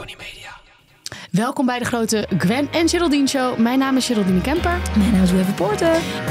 Tony Media. Welkom bij de grote Gwen en Geraldine Show. Mijn naam is Geraldine Kemper. Mijn naam is Weve Poorten.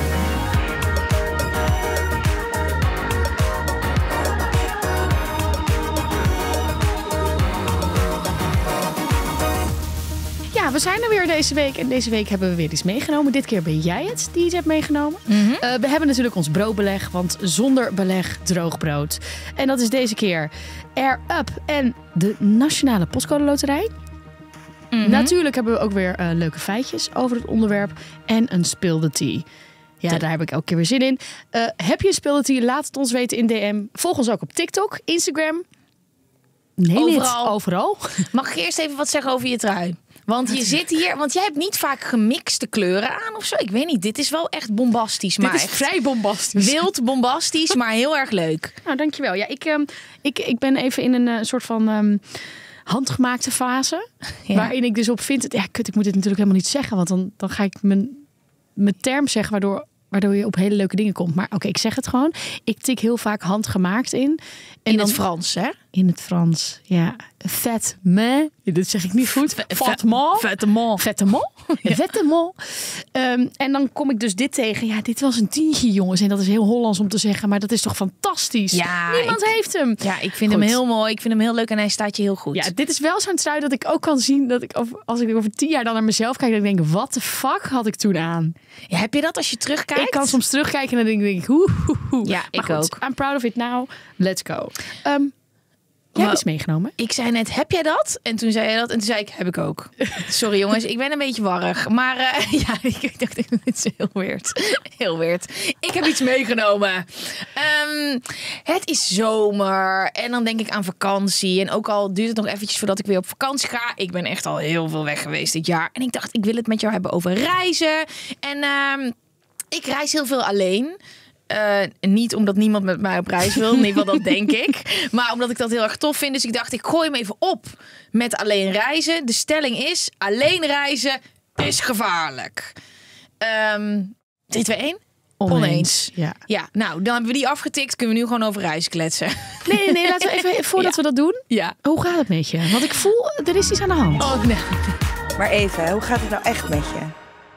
Ja, we zijn er weer deze week. En deze week hebben we weer iets meegenomen. Dit keer ben jij het die iets hebt meegenomen. We hebben natuurlijk ons broodbeleg. Want zonder beleg droog brood. En dat is deze keer Air Up en de Nationale Postcode Loterij. Natuurlijk hebben we ook weer leuke feitjes over het onderwerp. En een Spill the Tea. Ja, daar heb ik elke keer weer zin in. Heb je een Spill the Tea? Laat het ons weten in DM. Volg ons ook op TikTok, Instagram. Nee, overal. Mag ik eerst even wat zeggen over je trui? Want je zit hier, want jij hebt niet vaak gemixte kleuren aan of zo. Ik weet niet, dit is wel echt bombastisch. Dit maar is echt vrij bombastisch. wild bombastisch, maar heel erg leuk. Nou, dankjewel. Ja, ik ben even in een soort van handgemaakte fase. Ja. Waarin ik dus op vind... Ja, ik moet dit natuurlijk helemaal niet zeggen. Want dan ga ik mijn term zeggen waardoor je op hele leuke dingen komt. Maar oké, ik zeg het gewoon. Ik tik heel vaak handgemaakt in. En In dan, het Frans, hè? In het Frans, ja. Vêtement. Dit zeg ik niet goed. Vêtement. Vêtement. Vêtement. Vêtement. En dan kom ik dus dit tegen. Ja, dit was een tientje, jongens. En dat is heel Hollands om te zeggen. Maar dat is toch fantastisch? Ja, Niemand heeft hem. Ja, ik vind Goed. hem heel mooi. Ik vind hem heel leuk en hij staat je heel goed. Ja, dit is wel zo'n trui dat ik ook kan zien. Dat ik als ik over 10 jaar dan naar mezelf kijk. Dan denk ik, wat de fuck had ik toen aan? Ja, heb je dat als je terugkijkt? Ik kan soms terugkijken en dan denk ik, Ja, Maar ik goed, ook. I'm proud of it now. Let's go. Jij hebt iets meegenomen. Ik zei net, heb jij dat? En toen zei je dat. En toen zei ik, heb ik ook. Sorry jongens, ik ben een beetje warrig. Maar ja, ik dacht, dit is heel weird. Heel weird. Ik heb iets meegenomen. Het is zomer. En dan denk ik aan vakantie. En ook al duurt het nog eventjes voordat ik weer op vakantie ga. Ik ben echt al heel veel weg geweest dit jaar. En ik dacht, ik wil het met jou hebben over reizen. En ik reis heel veel alleen. Niet omdat niemand met mij op reis wil, in ieder geval dat denk ik. Maar omdat ik dat heel erg tof vind. Dus ik dacht, ik gooi hem even op met alleen reizen. De stelling is, alleen reizen is gevaarlijk. 3, 2, 1. Oneens. Ja, nou, dan hebben we die afgetikt. Kunnen we nu gewoon over reizen kletsen. Nee, laten we even, voordat we dat doen. Ja. Hoe gaat het met je? Want ik voel, er is iets aan de hand. Oh, nee. Maar even, hoe gaat het nou echt met je?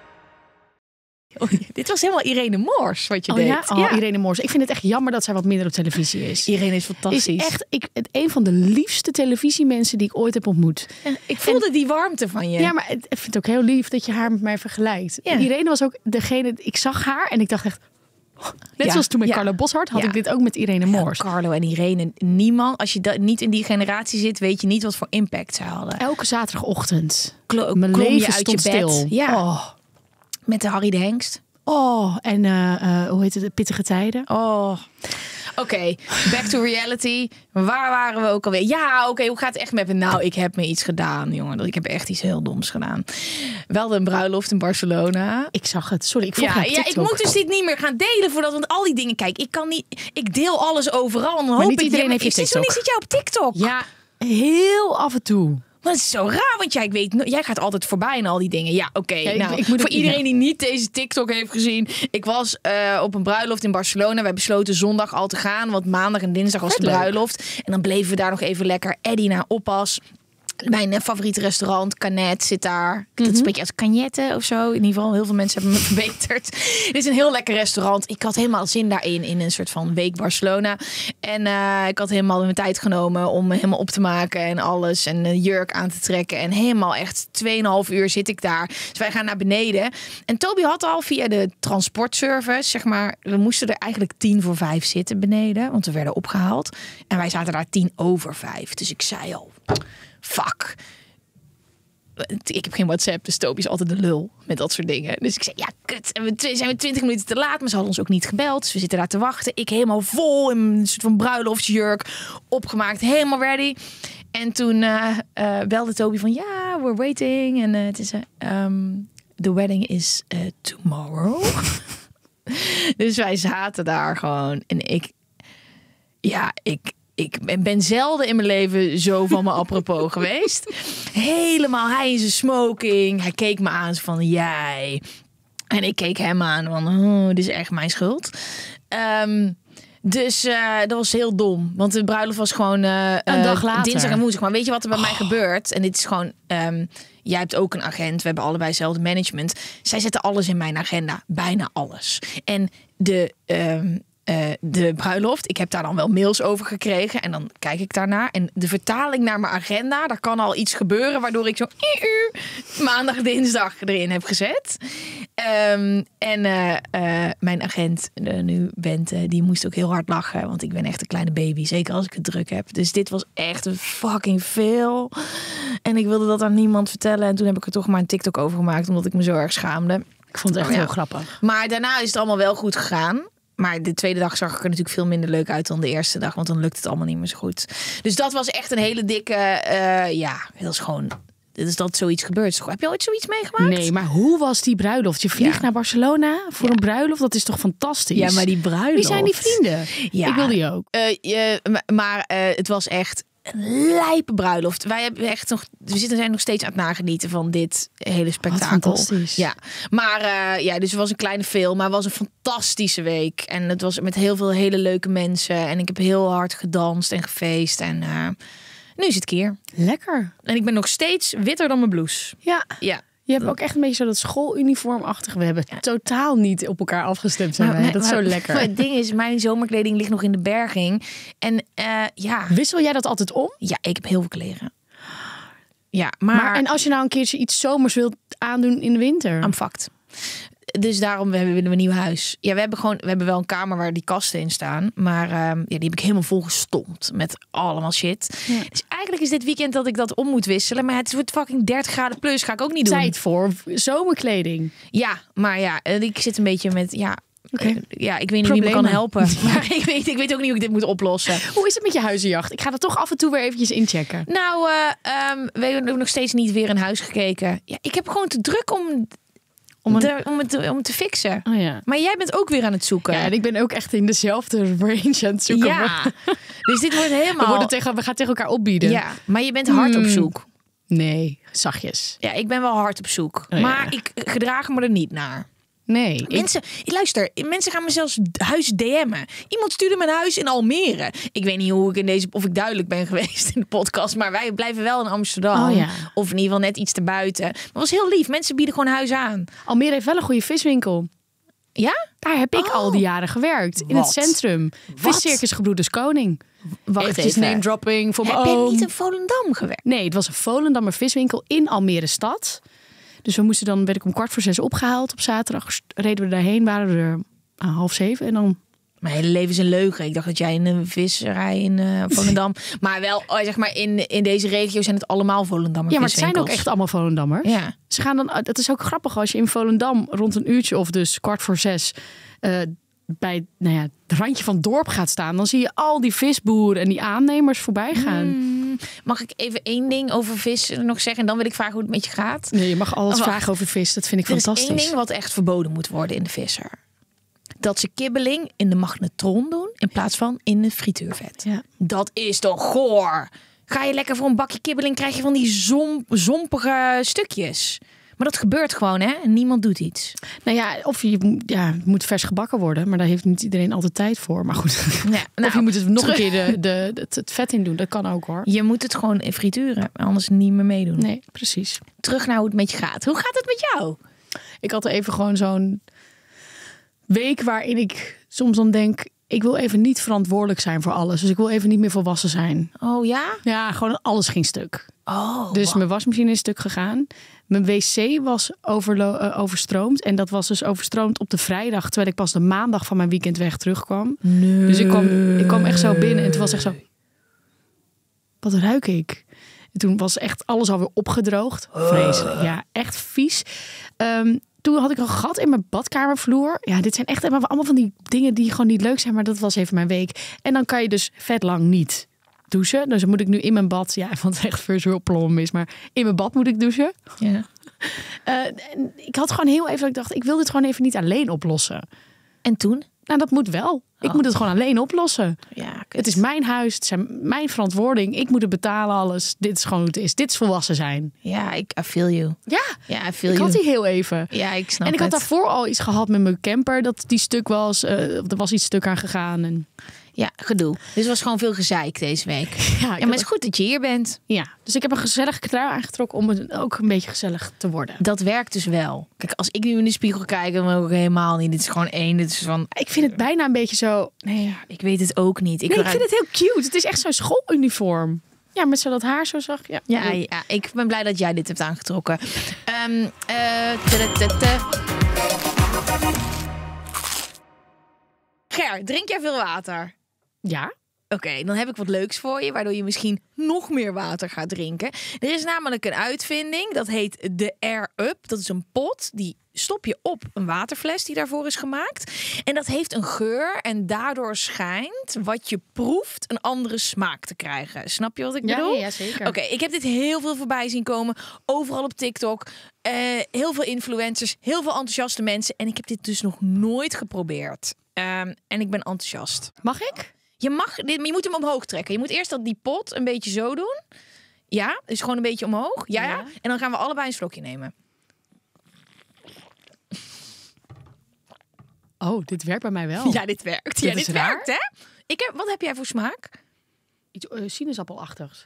Oh, dit was helemaal Irene Moors wat je deed. Ja? Oh, Irene Moors. Ik vind het echt jammer dat zij wat minder op televisie is. Irene is fantastisch. Is echt een van de liefste televisiemensen die ik ooit heb ontmoet. Ik voelde die warmte van je. Ja, maar ik vind het ook heel lief dat je haar met mij vergelijkt. Ja. Irene was ook degene... Ik zag haar en ik dacht echt... Net zoals toen met Carlo Boszhard had ik dit ook met Irene Moors. Carlo en Irene, niemand. Als je niet in die generatie zit, weet je niet wat voor impact ze hadden. Elke zaterdagochtend. Mijn Mijn leven leven uit stond je bed. stil. Ja. Oh. Met de Harry de Hengst. En hoe heet het? De Pittige Tijden. Oh. Oké, back to reality. Waar waren we ook alweer? Ja, oké, hoe gaat het echt met me? Nou, ik heb me iets gedaan, jongen. Ik heb echt iets heel doms gedaan. Wel een bruiloft in Barcelona. Ik zag het. Sorry, ik volg je op ik TikTok. moet dus dit niet meer gaan delen voordat, want al die dingen, kijk, ik kan niet, ik deel alles overal. En dan Maar hoop niet ik, iedereen heeft je zit TikTok. jij op TikTok? Ja, heel af en toe. Maar het is zo raar, want jij gaat altijd voorbij en al die dingen. Ja, oké. Ja, ik voor moet iedereen die niet deze TikTok heeft gezien. Ik was op een bruiloft in Barcelona. Wij besloten zondag al te gaan, want maandag en dinsdag was de bruiloft. En dan bleven we daar nog even lekker. Eddie naar oppas. Mijn favoriete restaurant, Canet, zit daar. Dat spreek je als Cagnette of zo. In ieder geval, heel veel mensen hebben me verbeterd. Dit is een heel lekker restaurant. Ik had helemaal zin daarin, in een soort van week Barcelona. En ik had helemaal mijn tijd genomen om me helemaal op te maken en alles. En een jurk aan te trekken. En helemaal echt 2,5 uur zit ik daar. Dus wij gaan naar beneden. En Toby had al via de transportservice, zeg maar, we moesten er eigenlijk 4:50 zitten beneden. Want we werden opgehaald. En wij zaten daar 4:10. Dus ik zei al... Fuck. Ik heb geen WhatsApp, dus Toby is altijd de lul met dat soort dingen. Dus ik zei, ja, kut. En we zijn 20 minuten te laat, maar ze hadden ons ook niet gebeld. Dus we zitten daar te wachten. Ik helemaal vol in een soort van bruiloftsjurk. Opgemaakt, helemaal ready. En toen belde Toby van, ja, we're waiting. En het is, the wedding is tomorrow. Dus wij zaten daar gewoon. En ik ben zelden in mijn leven zo van me apropos geweest. Helemaal, hij in zijn smoking. Hij keek me aan van, jij. En ik keek hem aan van, oh, dit is echt mijn schuld. Dus dat was heel dom. Want de bruiloft was gewoon een dag later. Dinsdag en woensdag. Maar weet je wat er bij mij gebeurt? En dit is gewoon... jij hebt ook een agent. We hebben allebei hetzelfde management. Zij zetten alles in mijn agenda. Bijna alles. En de bruiloft. Ik heb daar dan wel mails over gekregen. En dan kijk ik daarnaar. En de vertaling naar mijn agenda. Daar kan al iets gebeuren. Waardoor ik zo maandag, dinsdag erin heb gezet. Mijn agent, nu Bente, die moest ook heel hard lachen. Want ik ben echt een kleine baby. Zeker als ik het druk heb. Dus dit was echt een fucking veel. En ik wilde dat aan niemand vertellen. En toen heb ik er toch maar een TikTok over gemaakt. Omdat ik me zo erg schaamde. Ik vond het echt heel grappig. Maar daarna is het allemaal wel goed gegaan. Maar de tweede dag zag ik er natuurlijk veel minder leuk uit dan de eerste dag. Want dan lukt het allemaal niet meer zo goed. Dus dat was echt een hele dikke... dat is gewoon... Dus dat zoiets gebeurt. Heb je ooit zoiets meegemaakt? Nee, maar hoe was die bruiloft? Je vliegt naar Barcelona voor een bruiloft. Dat is toch fantastisch? Ja, maar die bruiloft... Wie zijn die vrienden? Ja. Ik wil die ook. Het was echt een lijpe bruiloft. Wij hebben echt nog... zijn nog steeds aan het nagenieten van dit hele spektakel. Wat fantastisch. Ja, maar dus het was een kleine film, maar het was een fantastische week. En het was met heel veel hele leuke mensen. En ik heb heel hard gedanst en gefeest. En nu is het keer. Lekker. En ik ben nog steeds witter dan mijn blouse. Ja. Ja. Je hebt ook echt een beetje zo dat schooluniformachtig. We hebben totaal niet op elkaar afgestemd zijn wij. Dat is zo lekker. Maar het ding is, mijn zomerkleding ligt nog in de berging. En Wissel jij dat altijd om? Ja, ik heb heel veel kleren. Ja, maar en als je nou een keertje iets zomers wilt aandoen in de winter? I'm fucked. Dus daarom willen we een nieuw huis. Ja, we hebben wel een kamer waar die kasten in staan. Maar die heb ik helemaal volgestompt met allemaal shit. Ja. Dus eigenlijk is dit weekend dat ik dat om moet wisselen. Maar het wordt fucking 30 graden plus. Ga ik ook niet doen. Tijd voor zomerkleding. Ja, maar ik zit een beetje met... Okay. Ik weet niet wie me kan helpen. Maar ik weet ook niet hoe ik dit moet oplossen. Hoe is het met je huizenjacht? Ik ga er toch af en toe weer eventjes inchecken. Nou, we hebben nog steeds niet weer een huis gekeken. Ja, ik heb gewoon te druk om te fixen. Oh ja. Maar jij bent ook weer aan het zoeken. Ja, en ik ben ook echt in dezelfde range aan het zoeken. Ja. Dus dit wordt helemaal... We gaan tegen elkaar opbieden. Ja, maar je bent hard op zoek. Nee, zachtjes. Ja, ik ben wel hard op zoek. Oh, maar ik gedraag me er niet naar. Nee. Luister, mensen gaan me zelfs huis DM'en. Iemand stuurde me een huis in Almere. Ik weet niet of ik duidelijk ben geweest in de podcast. Maar wij blijven wel in Amsterdam. Oh, ja. Of in ieder geval net iets erbuiten. Maar het was heel lief. Mensen bieden gewoon huis aan. Almere heeft wel een goede viswinkel. Ja? Daar heb ik al die jaren gewerkt. In het centrum. Viscircus Gebroeders Koning. Wacht even. Name dropping voor Heb je niet in Volendam gewerkt? Nee, het was een Volendammer viswinkel in Almere stad. Dus werd ik om 5:45 opgehaald op zaterdag. Reden we daarheen, waren we er 6:30 en dan... Mijn hele leven is een leugen. Ik dacht dat jij in een visserij in Volendam... maar wel, zeg maar, in deze regio zijn het allemaal Volendammer. Ja, maar het zijn ook echt allemaal Volendammers. Ja. Ze gaan dan, dat is ook grappig als je in Volendam rond een uurtje of dus 5:45... bij het randje van het dorp gaat staan, dan zie je al die visboeren en die aannemers voorbij gaan. Mag ik even één ding over vis nog zeggen? En dan wil ik vragen hoe het met je gaat. Nee, je mag alles vragen over vis. Dat vind ik fantastisch. Er is één ding wat echt verboden moet worden in de visser. Dat ze kibbeling in de magnetron doen in plaats van in de frituurvet. Ja. Dat is toch goor? Ga je lekker voor een bakje kibbeling, krijg je van die zompige stukjes. Maar dat gebeurt gewoon, hè? En niemand doet iets. Nou ja, of het moet vers gebakken worden. Maar daar heeft niet iedereen altijd tijd voor. Maar goed. Ja, of je moet het nog een keer het vet in doen. Dat kan ook, hoor. Je moet het gewoon frituren. Anders niet meer meedoen. Nee, precies. Terug naar hoe het met je gaat. Hoe gaat het met jou? Ik had even gewoon zo'n week waarin ik soms dan denk... Ik wil even niet verantwoordelijk zijn voor alles. Dus ik wil even niet meer volwassen zijn. Oh ja? Ja, gewoon alles ging stuk. Oh, dus mijn wasmachine is stuk gegaan. Mijn wc was overstroomd. En dat was dus overstroomd op de vrijdag. Terwijl ik pas de maandag van mijn weekend weg terugkwam. Nee. Dus ik kwam echt zo binnen. En toen was echt zo... Wat ruik ik? En toen was echt alles alweer opgedroogd. Vreselijk. Ja, echt vies. Toen had ik een gat in mijn badkamervloer. Ja, dit zijn echt allemaal van die dingen die gewoon niet leuk zijn. Maar dat was even mijn week. En dan kan je dus vet lang niet douchen. Dus dan moet ik nu in mijn bad... Ja, want het echt virtueel is. Maar in mijn bad moet ik douchen. Ja. Ik had gewoon heel even... Ik dacht, ik wil dit gewoon even niet alleen oplossen. En toen? Nou, dat moet wel. Ik moet het gewoon alleen oplossen. Ja, kut. Het is mijn huis, het is mijn verantwoording. Ik moet het betalen, alles. Dit is gewoon hoe het is. Dit is volwassen zijn. Ja, I feel you. Ja, I feel ik you. had die heel even. Ja, ik snap En ik het. had daarvoor al iets gehad met mijn camper. Dat die stuk was. Er was iets stuk aan gegaan. En Ja, gedoe. Dus het was gewoon veel gezeik deze week. ja, Ja, maar het is goed dat je hier bent. Ja, dus ik heb een gezellige trui aangetrokken om het ook een beetje gezellig te worden. Dat werkt dus wel. Kijk, als ik nu in de spiegel kijk, dan ook helemaal niet. Dit is gewoon één. Dit is van... Ik vind het bijna een beetje zo... Nee, ik weet het ook niet. Ik vind het heel cute. Het is echt zo'n schooluniform. Ja, met zo dat haar zo zag. Ja, Ja, ik ben blij dat jij dit hebt aangetrokken. Ger, drink jij veel water? Ja. Oké, dan heb ik wat leuks voor je, waardoor je misschien nog meer water gaat drinken. Er is namelijk een uitvinding, dat heet de Air Up. Dat is een pot, die stop je op een waterfles die daarvoor is gemaakt. En dat heeft een geur en daardoor schijnt wat je proeft een andere smaak te krijgen. Snap je wat ik bedoel? Ja, zeker. Oké, ik heb dit heel veel voorbij zien komen. Overal op TikTok. Heel veel influencers, heel veel enthousiaste mensen. En ik heb dit dus nog nooit geprobeerd. En ik ben enthousiast. Mag ik? Je mag dit, maar je moet hem omhoog trekken. Je moet eerst die pot een beetje zo doen. Ja, dus gewoon een beetje omhoog. Ja. En dan gaan we allebei een slokje nemen. Oh, dit werkt bij mij wel. Ja, dit werkt. Dit Ja, is dit raar. werkt, hè? Wat heb jij voor smaak? Iets sinaasappelachtigs.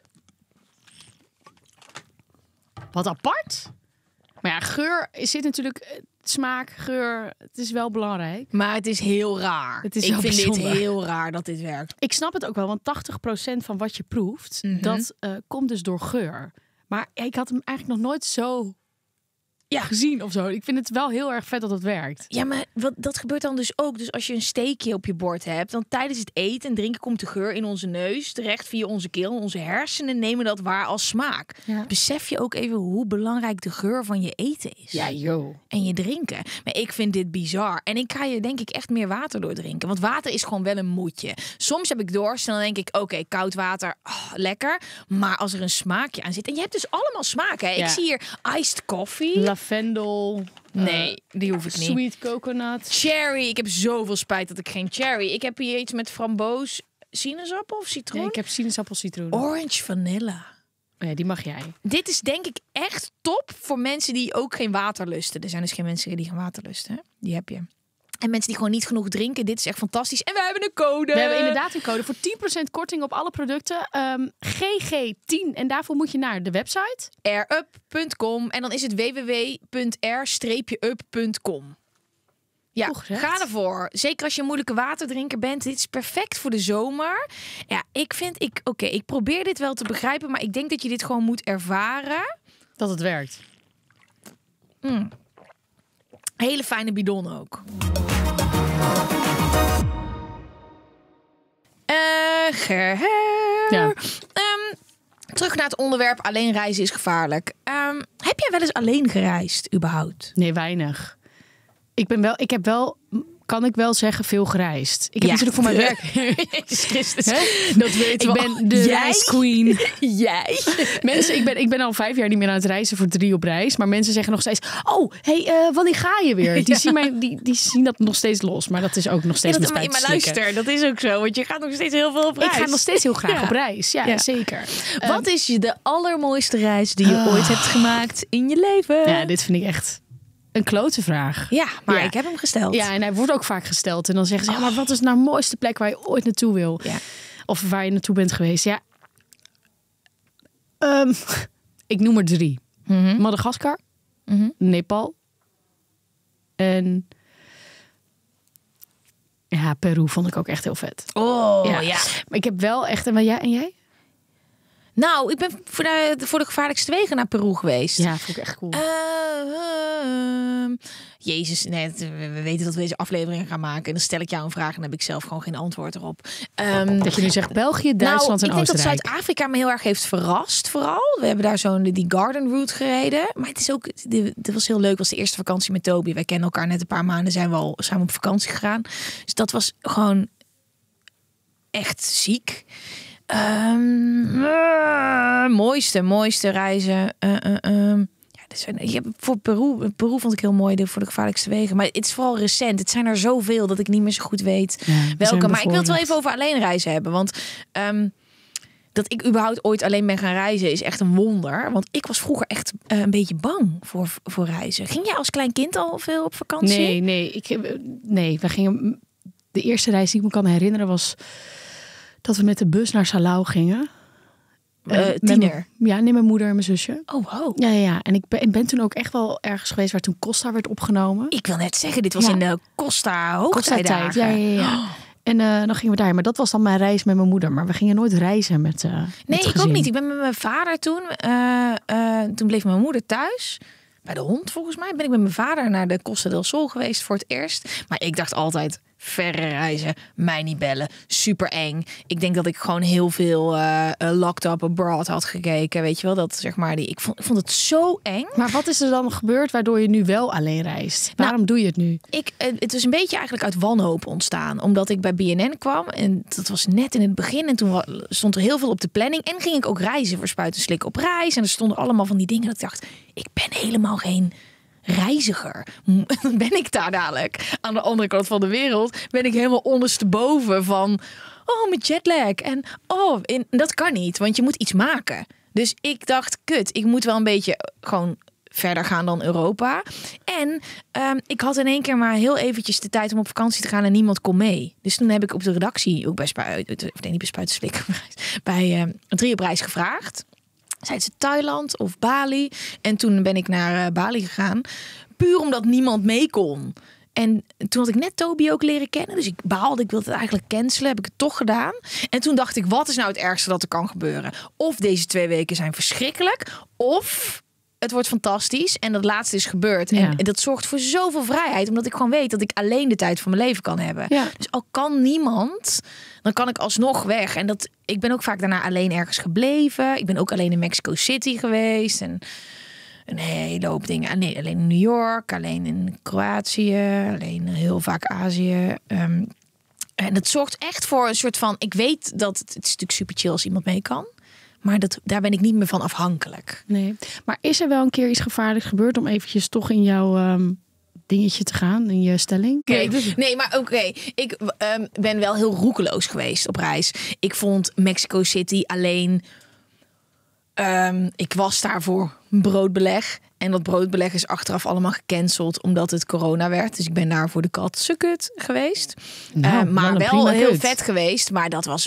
Wat apart. Maar ja, geur zit natuurlijk... Smaak, geur, het is wel belangrijk. Maar het is heel raar. Het is ik wel vind bijzonder. dit heel raar dat dit werkt. Ik snap het ook wel, want 80% van wat je proeft, dat komt dus door geur. Maar ik had hem eigenlijk nog nooit zo gezien of zo. Ik vind het wel heel erg vet dat het werkt. Ja, maar dat gebeurt dan dus ook. Dus als je een steekje op je bord hebt, dan tijdens het eten en drinken komt de geur in onze neus terecht via onze keel. Onze hersenen nemen dat waar als smaak. Ja. Besef je ook even hoe belangrijk de geur van je eten is. Ja, joh. En je drinken. Maar ik vind dit bizar. En ik ga je denk ik echt meer water doordrinken. Want water is gewoon wel een moedje. Soms heb ik dorst en dan denk ik, oké, koud water, lekker. Maar als er een smaakje aan zit. En je hebt dus allemaal smaken. Hè? Ja. Ik zie hier iced coffee. Lavendel. Nee, die hoef ik niet. Sweet coconut. Cherry. Ik heb zoveel spijt dat ik geen cherry. Ik heb hier iets met framboos, sinaasappel of citroen. Nee, ik heb sinaasappel citroen. Orange vanilla. Ja, die mag jij. Dit is denk ik echt top voor mensen die ook geen water lusten. Er zijn dus geen mensen die geen water lusten. Hè? Die heb je. En mensen die gewoon niet genoeg drinken. Dit is echt fantastisch. En we hebben een code. We hebben inderdaad een code voor 10% korting op alle producten. GG10. En daarvoor moet je naar de website. airup.com. En dan is het www.r-up.com. Ja, Goed gezegd. ga ervoor. Zeker als je een moeilijke waterdrinker bent. Dit is perfect voor de zomer. Ja, ik probeer dit wel te begrijpen. Maar ik denk dat je dit gewoon moet ervaren. Dat het werkt. Hele fijne bidon ook. Ja. Terug naar het onderwerp. Alleen reizen is gevaarlijk. Heb jij wel eens alleen gereisd, überhaupt? Nee, weinig. Ik heb wel, kan ik wel zeggen, veel gereisd. Ik heb natuurlijk voor mijn werk... Jezus Christus. Dat weet ik. Ben de reisqueen. Jij? Mensen, ik ben al 5 jaar niet meer aan het reizen voor 3 op reis. Maar mensen zeggen nog steeds... Oh, wanneer ga je weer? Die zien dat nog steeds los. Maar dat is ook nog steeds met spijt te maar slikken. luister, dat is ook zo. Want je gaat nog steeds heel veel op reis. Ik ga nog steeds heel graag Ja. op reis. Ja, Ja. zeker. Wat is de allermooiste reis die je ooit hebt gemaakt in je leven? Ja, dit vind ik echt een klote vraag. Ja, maar Ja. ik heb hem gesteld. Ja, en hij wordt ook vaak gesteld. En dan zeggen ze, ja, maar wat is nou de mooiste plek waar je ooit naartoe wil? Ja. Of waar je naartoe bent geweest. Ja. Ik noem er 3. Madagaskar, Nepal en ja, Peru vond ik ook echt heel vet. Oh, ja. Maar ik heb wel echt... En jij? Nou, ik ben voor de gevaarlijkste wegen naar Peru geweest. Ja, vond ik echt cool. Jezus, nee, we weten dat we deze aflevering gaan maken. En dan stel ik jou een vraag en dan heb ik zelf gewoon geen antwoord erop. Dat je nu zegt België, Duitsland en ik denk dat Oostenrijk. Zuid-Afrika me heel erg heeft verrast, vooral. We hebben daar die garden route gereden. Maar het is ook, dit was heel leuk. Het was de eerste vakantie met Toby. Wij kennen elkaar net een paar maanden, zijn we op vakantie gegaan. Dus dat was gewoon echt ziek. Mooiste reizen. Ja, Dus, voor Peru vond ik heel mooi, voor de gevaarlijkste wegen. Maar het is vooral recent. Het zijn er zoveel dat ik niet meer zo goed weet welke. Maar ik wil het wel even over alleen reizen hebben. Want dat ik überhaupt ooit alleen ben gaan reizen is echt een wonder. Want ik was vroeger echt een beetje bang voor reizen. Ging jij als klein kind al veel op vakantie? Nee. We gingen... De eerste reis die ik me kan herinneren was dat we met de bus naar Salau gingen. Tiener? Mijn moeder en mijn zusje. Oh, wow. Ja. En ik ben toen ook echt wel ergens geweest waar toen Costa werd opgenomen. Ik wil net zeggen, dit was in de Costa hoogtijdagen. Ja. En dan gingen we daar. Maar dat was dan mijn reis met mijn moeder. Maar we gingen nooit reizen met Nee, ik ook niet. Ik ben met mijn vader toen. Toen bleef mijn moeder thuis. Bij de hond, volgens mij, ben ik met mijn vader naar de Costa del Sol geweest voor het eerst. Maar ik dacht altijd, verre reizen, mij niet bellen, super eng. Ik denk dat ik gewoon heel veel Locked Up Abroad had gekeken, weet je wel, dat zeg maar ik vond het zo eng. Maar wat is er dan gebeurd waardoor je nu wel alleen reist? Waarom doe je het nu? Het was een beetje eigenlijk uit wanhoop ontstaan, omdat ik bij BNN kwam en dat was net in het begin en toen stond er heel veel op de planning en ging ik ook reizen voor Spuiten Slik op reis en er stonden allemaal van die dingen dat ik dacht, ik ben helemaal geen reiziger. Dan ben ik daar dadelijk aan de andere kant van de wereld. Ben ik helemaal ondersteboven van mijn jetlag. En dat kan niet, want je moet iets maken. Dus ik dacht, ik moet wel een beetje gewoon verder gaan dan Europa. En ik had in één keer maar heel eventjes de tijd om op vakantie te gaan en niemand kon mee. Dus toen heb ik op de redactie, ook bij Spuitenslik, bij 3 op reis gevraagd. Zeiden ze Thailand of Bali. En toen ben ik naar Bali gegaan. Puur omdat niemand mee kon. En toen had ik net Toby ook leren kennen. Dus ik baalde, ik wilde het eigenlijk cancelen. Heb ik het toch gedaan. En toen dacht ik, wat is nou het ergste dat er kan gebeuren? Of deze 2 weken zijn verschrikkelijk. Of het wordt fantastisch. En dat laatste is gebeurd. Ja. En dat zorgt voor zoveel vrijheid. Omdat ik gewoon weet dat ik alleen de tijd van mijn leven kan hebben. Ja. Dus al kan niemand, dan kan ik alsnog weg. En ik ben ook vaak daarna alleen ergens gebleven. Ik ben ook alleen in Mexico City geweest. En een hele hoop dingen. Alleen in New York, alleen in Kroatië, alleen heel vaak Azië. En dat zorgt echt voor een soort van... Ik weet dat het is natuurlijk super chill als iemand mee kan. Maar daar ben ik niet meer van afhankelijk. Nee. Maar is er wel een keer iets gevaarlijks gebeurd om eventjes toch in jouw dingetje te gaan, in je stelling? Nee, maar oké. Ik ben wel heel roekeloos geweest op reis. Ik vond Mexico City alleen... ik was daar voor broodbeleg. En dat broodbeleg is achteraf allemaal gecanceld omdat het corona werd. Dus ik ben daar voor de kat sukket geweest. Maar wel heel vet geweest. Maar dat was...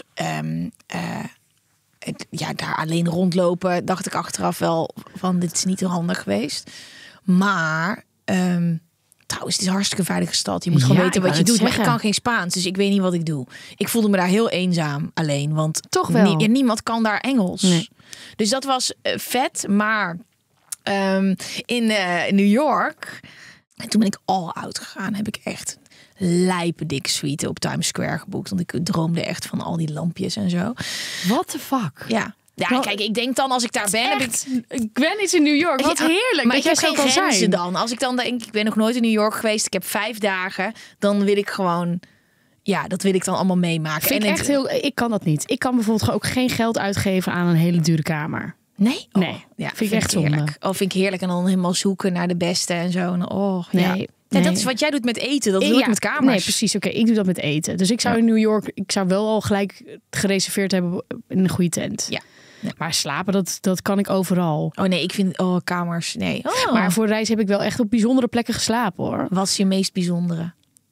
daar alleen rondlopen, dacht ik achteraf wel van dit is niet heel handig geweest. Maar trouwens, het is een hartstikke veilige stad. Je moet gewoon weten wat je doet. Maar ik kan geen Spaans, dus ik weet niet wat ik doe. Ik voelde me daar heel eenzaam alleen, want toch wel. Niemand kan daar Engels. Nee. Dus dat was vet, maar in New York, en toen ben ik all out gegaan, heb ik echt lijpe dikke suite op Times Square geboekt. Want ik droomde echt van al die lampjes en zo. What the fuck? Ja, kijk, ik denk dan als ik daar ben... Ik ben eens in New York. Wat heerlijk. Maar ik heb geen grenzen dan. Als ik dan denk, ik ben nog nooit in New York geweest. Ik heb 5 dagen. Dan wil ik gewoon... Ja, dat wil ik dan allemaal meemaken. Ik kan dat niet. Ik kan bijvoorbeeld ook geen geld uitgeven aan een hele dure kamer. Nee? Nee. Ja, vind ik echt heerlijk. Vind ik heerlijk. En dan helemaal zoeken naar de beste en zo. En nee. Ja, dat is wat jij doet met eten. Dat doe ik met kamers. Nee, precies. Oké, ik doe dat met eten. Dus ik zou in New York... Ik zou wel al gelijk gereserveerd hebben in een goede tent. Ja. Maar slapen, dat kan ik overal. Oh nee, ik vind kamers... Nee. Oh. Maar voor reis heb ik wel echt op bijzondere plekken geslapen, hoor. Wat is je meest bijzondere?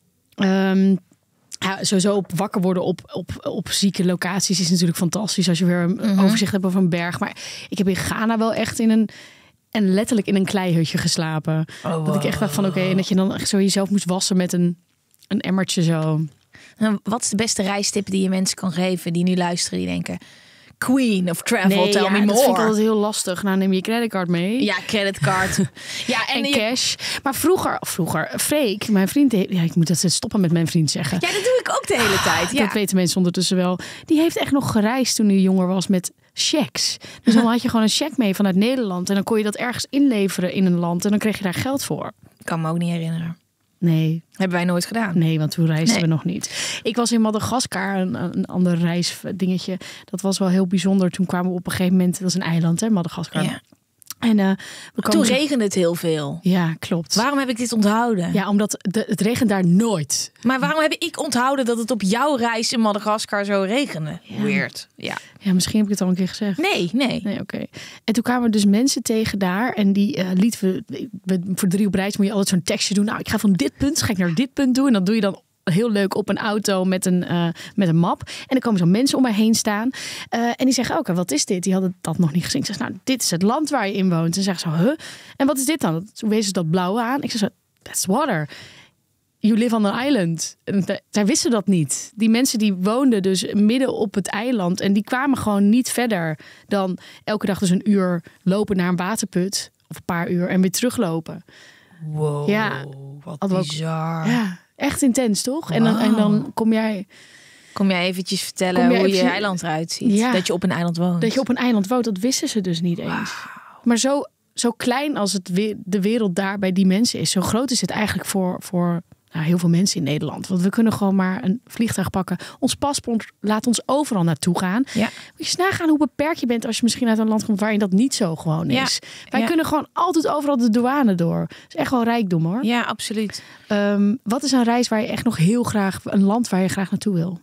Sowieso wakker worden op zieke locaties is natuurlijk fantastisch. Als je weer een overzicht hebt over een berg. Maar ik heb in Ghana wel echt letterlijk in een kleihutje geslapen. Dat ik echt dacht van en dat je dan echt zo jezelf moest wassen met een emmertje zo. Nou, wat is de beste reistip die je mensen kan geven die nu luisteren, die denken... Queen of travel, tell me more. Dat vind ik altijd heel lastig. Nou, neem je creditcard mee. Ja, creditcard. en cash. Maar vroeger, Freek, mijn vriend... ik moet dat stoppen met mijn vriend zeggen. Ja, dat doe ik ook de hele tijd. Ja. Dat weten mensen ondertussen wel. Die heeft echt nog gereisd toen hij jonger was met checks. Dus dan had je gewoon een check mee vanuit Nederland. En dan kon je dat ergens inleveren in een land. En dan kreeg je daar geld voor. Ik kan me ook niet herinneren. Nee. Hebben wij nooit gedaan. Nee, want toen reisden we nog niet. Ik was in Madagaskar, een ander reisdingetje. Dat was wel heel bijzonder. Toen kwamen we op een gegeven moment... Dat is een eiland, hè, Madagaskar. Ja. En toen regende het heel veel. Ja, klopt. Waarom heb ik dit onthouden? Ja, omdat het regent daar nooit. Maar waarom heb ik onthouden dat het op jouw reis in Madagaskar zo regende? Ja. Weird. Ja. Ja, misschien heb ik het al een keer gezegd. Nee. Oké. En toen kwamen we dus mensen tegen daar. En die lieten we voor 3 op reis moet je altijd zo'n tekstje doen. Nou, ik ga van dit punt, ga ik naar dit punt doen. En dat doe je dan heel leuk op een auto met een map. En dan komen zo mensen om mij heen staan. En die zeggen, oké, wat is dit? Die hadden dat nog niet gezien. Ik zeg, nou, dit is het land waar je in woont. En ze zeggen zo, en wat is dit dan? Toen wezen ze dat blauwe aan. Ik zeg zo, that's water. You live on an island. En zij wisten dat niet. Die mensen die woonden dus midden op het eiland. En die kwamen gewoon niet verder dan elke dag dus een uur lopen naar een waterput. Of een paar uur en weer teruglopen. Wow, ja, wat bizar. Ja, echt intens, toch? Wow. En dan kom jij... Kom jij eventjes vertellen hoe je eiland eruit ziet? Ja, dat je op een eiland woont. Dat je op een eiland woont, dat wisten ze dus niet eens. Wow. Maar zo klein als de wereld daar bij die mensen is, zo groot is het eigenlijk voor heel veel mensen in Nederland. Want we kunnen gewoon maar een vliegtuig pakken. Ons paspoort laat ons overal naartoe gaan. Ja. Moet je eens nagaan hoe beperkt je bent als je misschien uit een land komt waarin dat niet zo gewoon is. Ja. Wij kunnen gewoon altijd overal de douane door. Dat is echt wel rijkdom, hoor. Ja, absoluut. Wat is een reis waar je echt nog heel graag, een land waar je graag naartoe wil?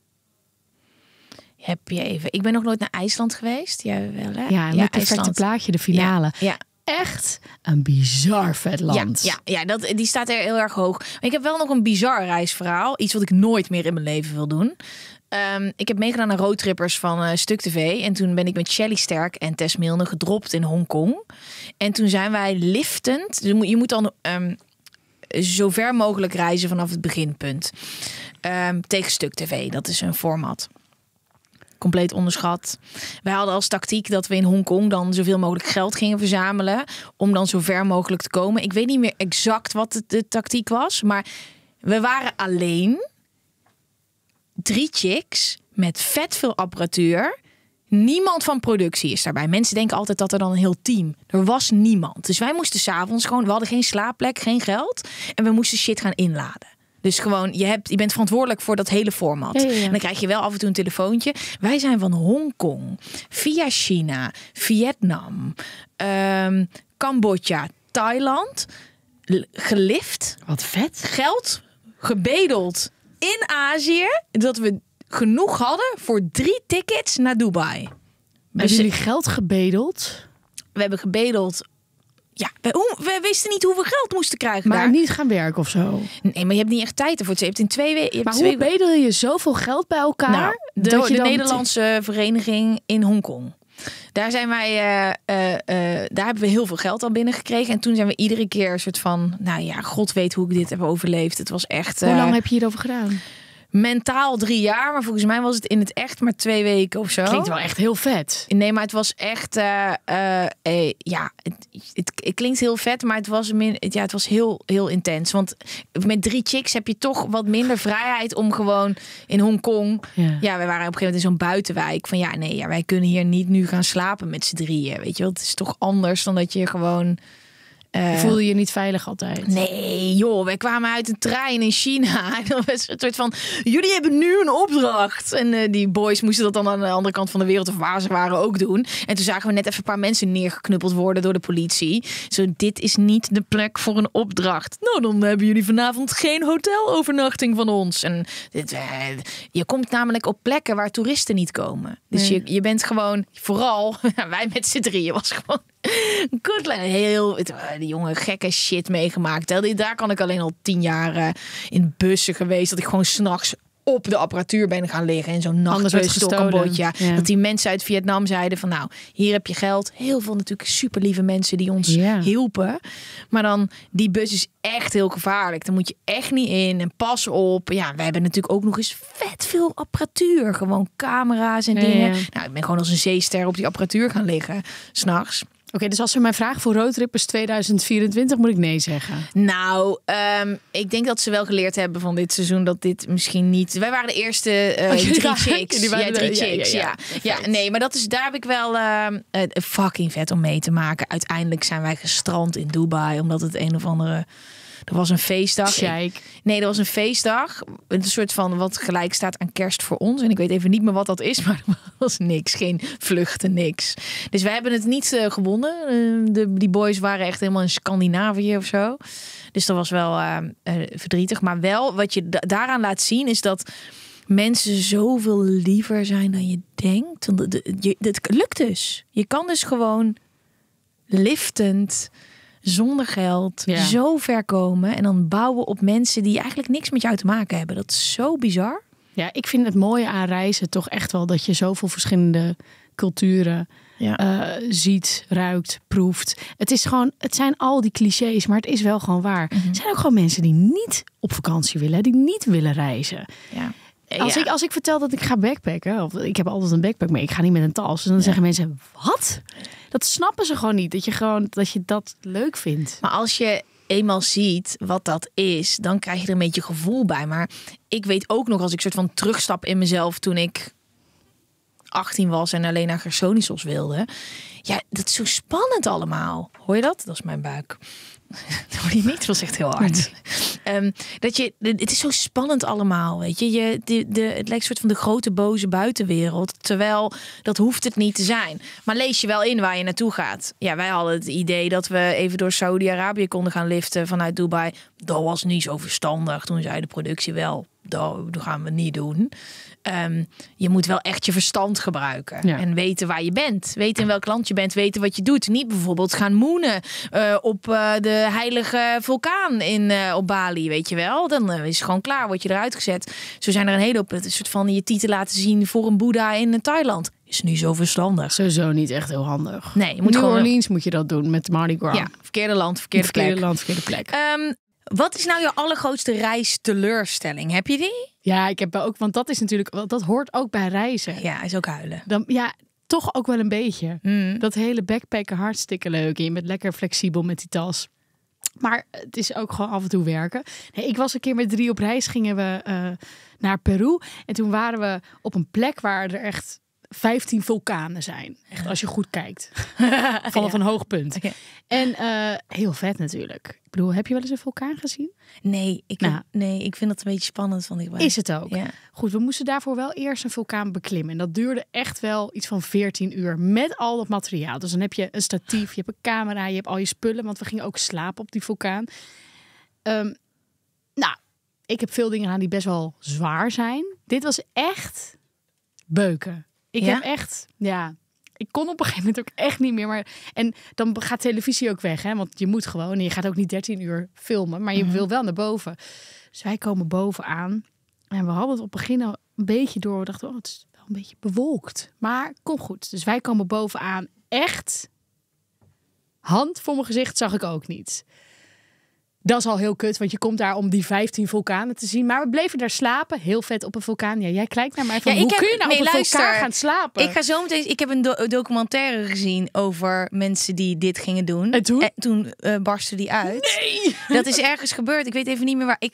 Heb je even. Ik ben nog nooit naar IJsland geweest. Jij wel, hè? Ja, met het perfecte plaatje, de finale. Ja. Echt een bizar vet land. Ja, die staat er heel erg hoog. Maar ik heb wel nog een bizar reisverhaal. Iets wat ik nooit meer in mijn leven wil doen. Ik heb meegedaan aan roadtrippers van Stuk TV. En toen ben ik met Shelley Sterk en Tess Milne gedropt in Hongkong. En toen zijn wij liftend. Dus je moet dan zo ver mogelijk reizen vanaf het beginpunt. Tegen Stuk TV. Dat is een format. Compleet onderschat. Wij hadden als tactiek dat we in Hongkong dan zoveel mogelijk geld gingen verzamelen. Om dan zo ver mogelijk te komen. Ik weet niet meer exact wat de tactiek was. Maar we waren alleen. 3 chicks met vet veel apparatuur. Niemand van productie is daarbij. Mensen denken altijd dat er dan een heel team. Er was niemand. Dus wij moesten 's avonds gewoon. We hadden geen slaapplek, geen geld. En we moesten shit gaan inladen. Dus gewoon, je bent verantwoordelijk voor dat hele format. Ja. En dan krijg je wel af en toe een telefoontje. Wij zijn van Hongkong, via China, Vietnam, Cambodja, Thailand. Gelift. Wat vet. Geld gebedeld in Azië. Dat we genoeg hadden voor 3 tickets naar Dubai. Hebben jullie geld gebedeld? We hebben gebedeld. Ja, we wisten niet hoeveel geld we moesten krijgen. Maar daar. niet gaan werken of zo? Nee, maar je hebt niet echt tijd ervoor. Je hebt in 2 weken. Maar hoe bedel je zoveel geld bij elkaar? Nou, de Nederlandse vereniging in Hongkong. Daar zijn wij, daar hebben we heel veel geld al binnengekregen. En toen zijn we iedere keer een soort van, nou ja, God weet hoe ik dit heb overleefd. Het was echt. Hoe lang heb je hierover gedaan? Mentaal 3 jaar, maar volgens mij was het in het echt maar 2 weken of zo. Klinkt wel echt heel vet. Nee, maar het was echt, ja, het klinkt heel vet, maar het was het was heel, heel intens. Want met 3 chicks heb je toch wat minder vrijheid om gewoon in Hongkong. Ja, we waren op een gegeven moment in zo'n buitenwijk van wij kunnen hier niet nu gaan slapen met z'n 3. Weet je wel, het is toch anders dan dat je gewoon. Voelde je niet veilig altijd? Nee, joh. Wij kwamen uit een trein in China. En dat was een soort van, jullie hebben nu een opdracht. En die boys moesten dat dan aan de andere kant van de wereld, of waar ze waren, ook doen. En toen zagen we net even een paar mensen neergeknuppeld worden door de politie. Zo, dit is niet de plek voor een opdracht. Nou, dan hebben jullie vanavond geen hotelovernachting van ons. En je komt namelijk op plekken waar toeristen niet komen. Dus je bent gewoon, vooral, wij met z'n 3 was gewoon die jongen gekke shit meegemaakt. Daar kan ik alleen al 10 jaar in bussen geweest. Dat ik gewoon 's nachts op de apparatuur ben gaan liggen. In zo'n nachtbus door Cambodja. Ja. Dat die mensen uit Vietnam zeiden van, nou, hier heb je geld. Heel veel natuurlijk super lieve mensen die ons hielpen. Maar dan, die bus is echt heel gevaarlijk. Daar moet je echt niet in. En pas op. Ja, wij hebben natuurlijk ook nog eens vet veel apparatuur. Gewoon camera's en dingen. Ja. Nou, ik ben gewoon als een zeester op die apparatuur gaan liggen. 's Nachts. Oké, dus als ze mij vragen voor roadtrippers 2024, moet ik nee zeggen? Nou, ik denk dat ze wel geleerd hebben van dit seizoen dat dit misschien niet. Wij waren de eerste 3 chicks. Drie chicks. Ja, nee, maar daar heb ik wel fucking vet om mee te maken. Uiteindelijk zijn wij gestrand in Dubai, omdat het een of andere Er was een feestdag. Sheik. Nee, er was een feestdag. Een soort van wat gelijk staat aan kerst voor ons. En ik weet even niet meer wat dat is, maar er was niks. Geen vluchten, niks. Dus wij hebben het niet gewonnen. Die boys waren echt helemaal in Scandinavië of zo. Dus dat was wel verdrietig. Maar wel, wat je daaraan laat zien, is dat mensen zoveel liever zijn dan je denkt. Het lukt dus. Je kan dus gewoon liftend, zonder geld, zo ver komen. En dan bouwen op mensen die eigenlijk niks met jou te maken hebben. Dat is zo bizar. Ja, ik vind het mooie aan reizen toch echt wel dat je zoveel verschillende culturen ziet, ruikt, proeft. Het zijn al die clichés, maar het is wel gewoon waar. Er zijn ook gewoon mensen die niet op vakantie willen, die niet willen reizen. Ja. Als ik vertel dat ik ga backpacken, of ik heb altijd een backpack mee, ik ga niet met een tas, dan zeggen mensen, wat? Dat snappen ze gewoon niet, dat je dat leuk vindt. Maar als je eenmaal ziet wat dat is, dan krijg je er een beetje gevoel bij. Maar ik weet ook nog, als ik soort van terugstap in mezelf toen ik 18 was en alleen naar Gersonisos wilde. Ja, dat is zo spannend allemaal. Hoor je dat? Dat is mijn buik. Dat hoor je niet, dat was echt heel hard. Het is zo spannend allemaal, weet je. Het lijkt een soort van de grote boze buitenwereld. Terwijl dat hoeft het niet te zijn. Maar lees je wel in waar je naartoe gaat. Ja, wij hadden het idee dat we even door Saudi-Arabië konden gaan liften vanuit Dubai. Dat was niet zo verstandig. Toen zei de productie wel, dat gaan we niet doen. Je moet wel echt je verstand gebruiken. En weten waar je bent. Weten in welk land je bent. Weten wat je doet. Niet bijvoorbeeld gaan moenen op de heilige vulkaan op Bali. Weet je wel. Dan is het gewoon klaar. Word je eruit gezet. Zo zijn er een hele hoop. Een soort van je titel laten zien voor een boeddha in Thailand. Is niet zo verstandig. Sowieso niet echt heel handig. Nee, je moet New Orleans moet je dat doen met Mardi Gras. Ja, verkeerde land, verkeerde plek. Wat is nou je allergrootste reisteleurstelling? Heb je die? Ja, ik heb ook, want dat is natuurlijk, dat hoort ook bij reizen. Ja, is ook huilen. Toch ook wel een beetje. Dat hele backpacken hartstikke leuk. En je bent lekker flexibel met die tas. Maar het is ook gewoon af en toe werken. Nee, ik was een keer met 3 op reis, gingen we naar Peru. En toen waren we op een plek waar er echt 15 vulkanen zijn. Echt, als je goed kijkt. Vanaf een hoog punt. Okay. En heel vet natuurlijk. Ik bedoel, heb je wel eens een vulkaan gezien? Nee, ik vind dat een beetje spannend. Is het ook. Ja. Goed, we moesten daarvoor wel eerst een vulkaan beklimmen. En dat duurde echt wel iets van 14 uur. Met al dat materiaal. Dus dan heb je een statief, je hebt een camera, je hebt al je spullen. Want we gingen ook slapen op die vulkaan. Ik heb veel dingen aan die best wel zwaar zijn. Dit was echt beuken. Ik heb echt, ik kon op een gegeven moment ook echt niet meer. En dan gaat televisie ook weg, hè? Want je moet gewoon, en je gaat ook niet 13 uur filmen, maar je wil wel naar boven. Dus wij komen bovenaan en we hadden het op het begin al een beetje door. We dachten, het is wel een beetje bewolkt, maar kom goed. Dus wij komen bovenaan, echt hand voor mijn gezicht zag ik ook niet. Dat is al heel kut, want je komt daar om die 15 vulkanen te zien. Maar we bleven daar slapen. Heel vet op een vulkaan. Ja, jij kijkt naar mij van, hoe kun je nou op een vulkaan gaan slapen? Ik heb een documentaire gezien over mensen die dit gingen doen. En toen? Toen barstte die uit. Nee! Dat is ergens gebeurd. Ik weet even niet meer waar.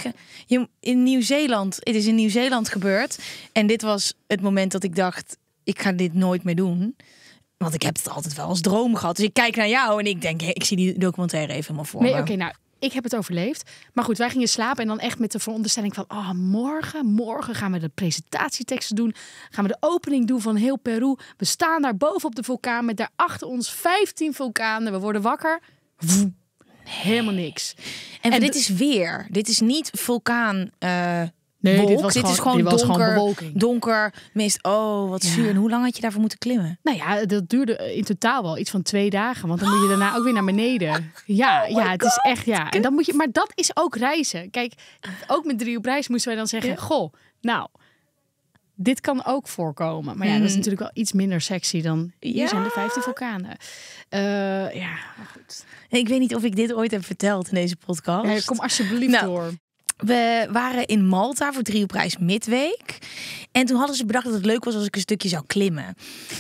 In Nieuw-Zeeland. Het is in Nieuw-Zeeland gebeurd. En dit was het moment dat ik dacht, ik ga dit nooit meer doen. Want ik heb het altijd wel als droom gehad. Dus ik kijk naar jou en ik denk, ik zie die documentaire even helemaal voor me. Oké, ik heb het overleefd. Maar goed, wij gingen slapen en dan echt met de veronderstelling van, morgen gaan we de presentatieteksten doen. Gaan we de opening doen van heel Peru. We staan daar boven op de vulkaan met daar achter ons 15 vulkanen. We worden wakker. Helemaal niks. En dit is weer. Dit is niet vulkaan. Nee, dit is gewoon donker mist. Oh, wat zuur. En hoe lang had je daarvoor moeten klimmen? Nou ja, dat duurde in totaal wel iets van 2 dagen. Want dan moet je daarna ook weer naar beneden. Het is echt, En dan moet je, maar dat is ook reizen. Kijk, ook met 3 op reis moesten wij dan zeggen, goh, nou, dit kan ook voorkomen. Maar dat is natuurlijk wel iets minder sexy dan, hier zijn de 15 vulkanen. Goed. Ik weet niet of ik dit ooit heb verteld in deze podcast. Ja, kom alsjeblieft door. We waren in Malta voor 3 op reis midweek. En toen hadden ze bedacht dat het leuk was als ik een stukje zou klimmen.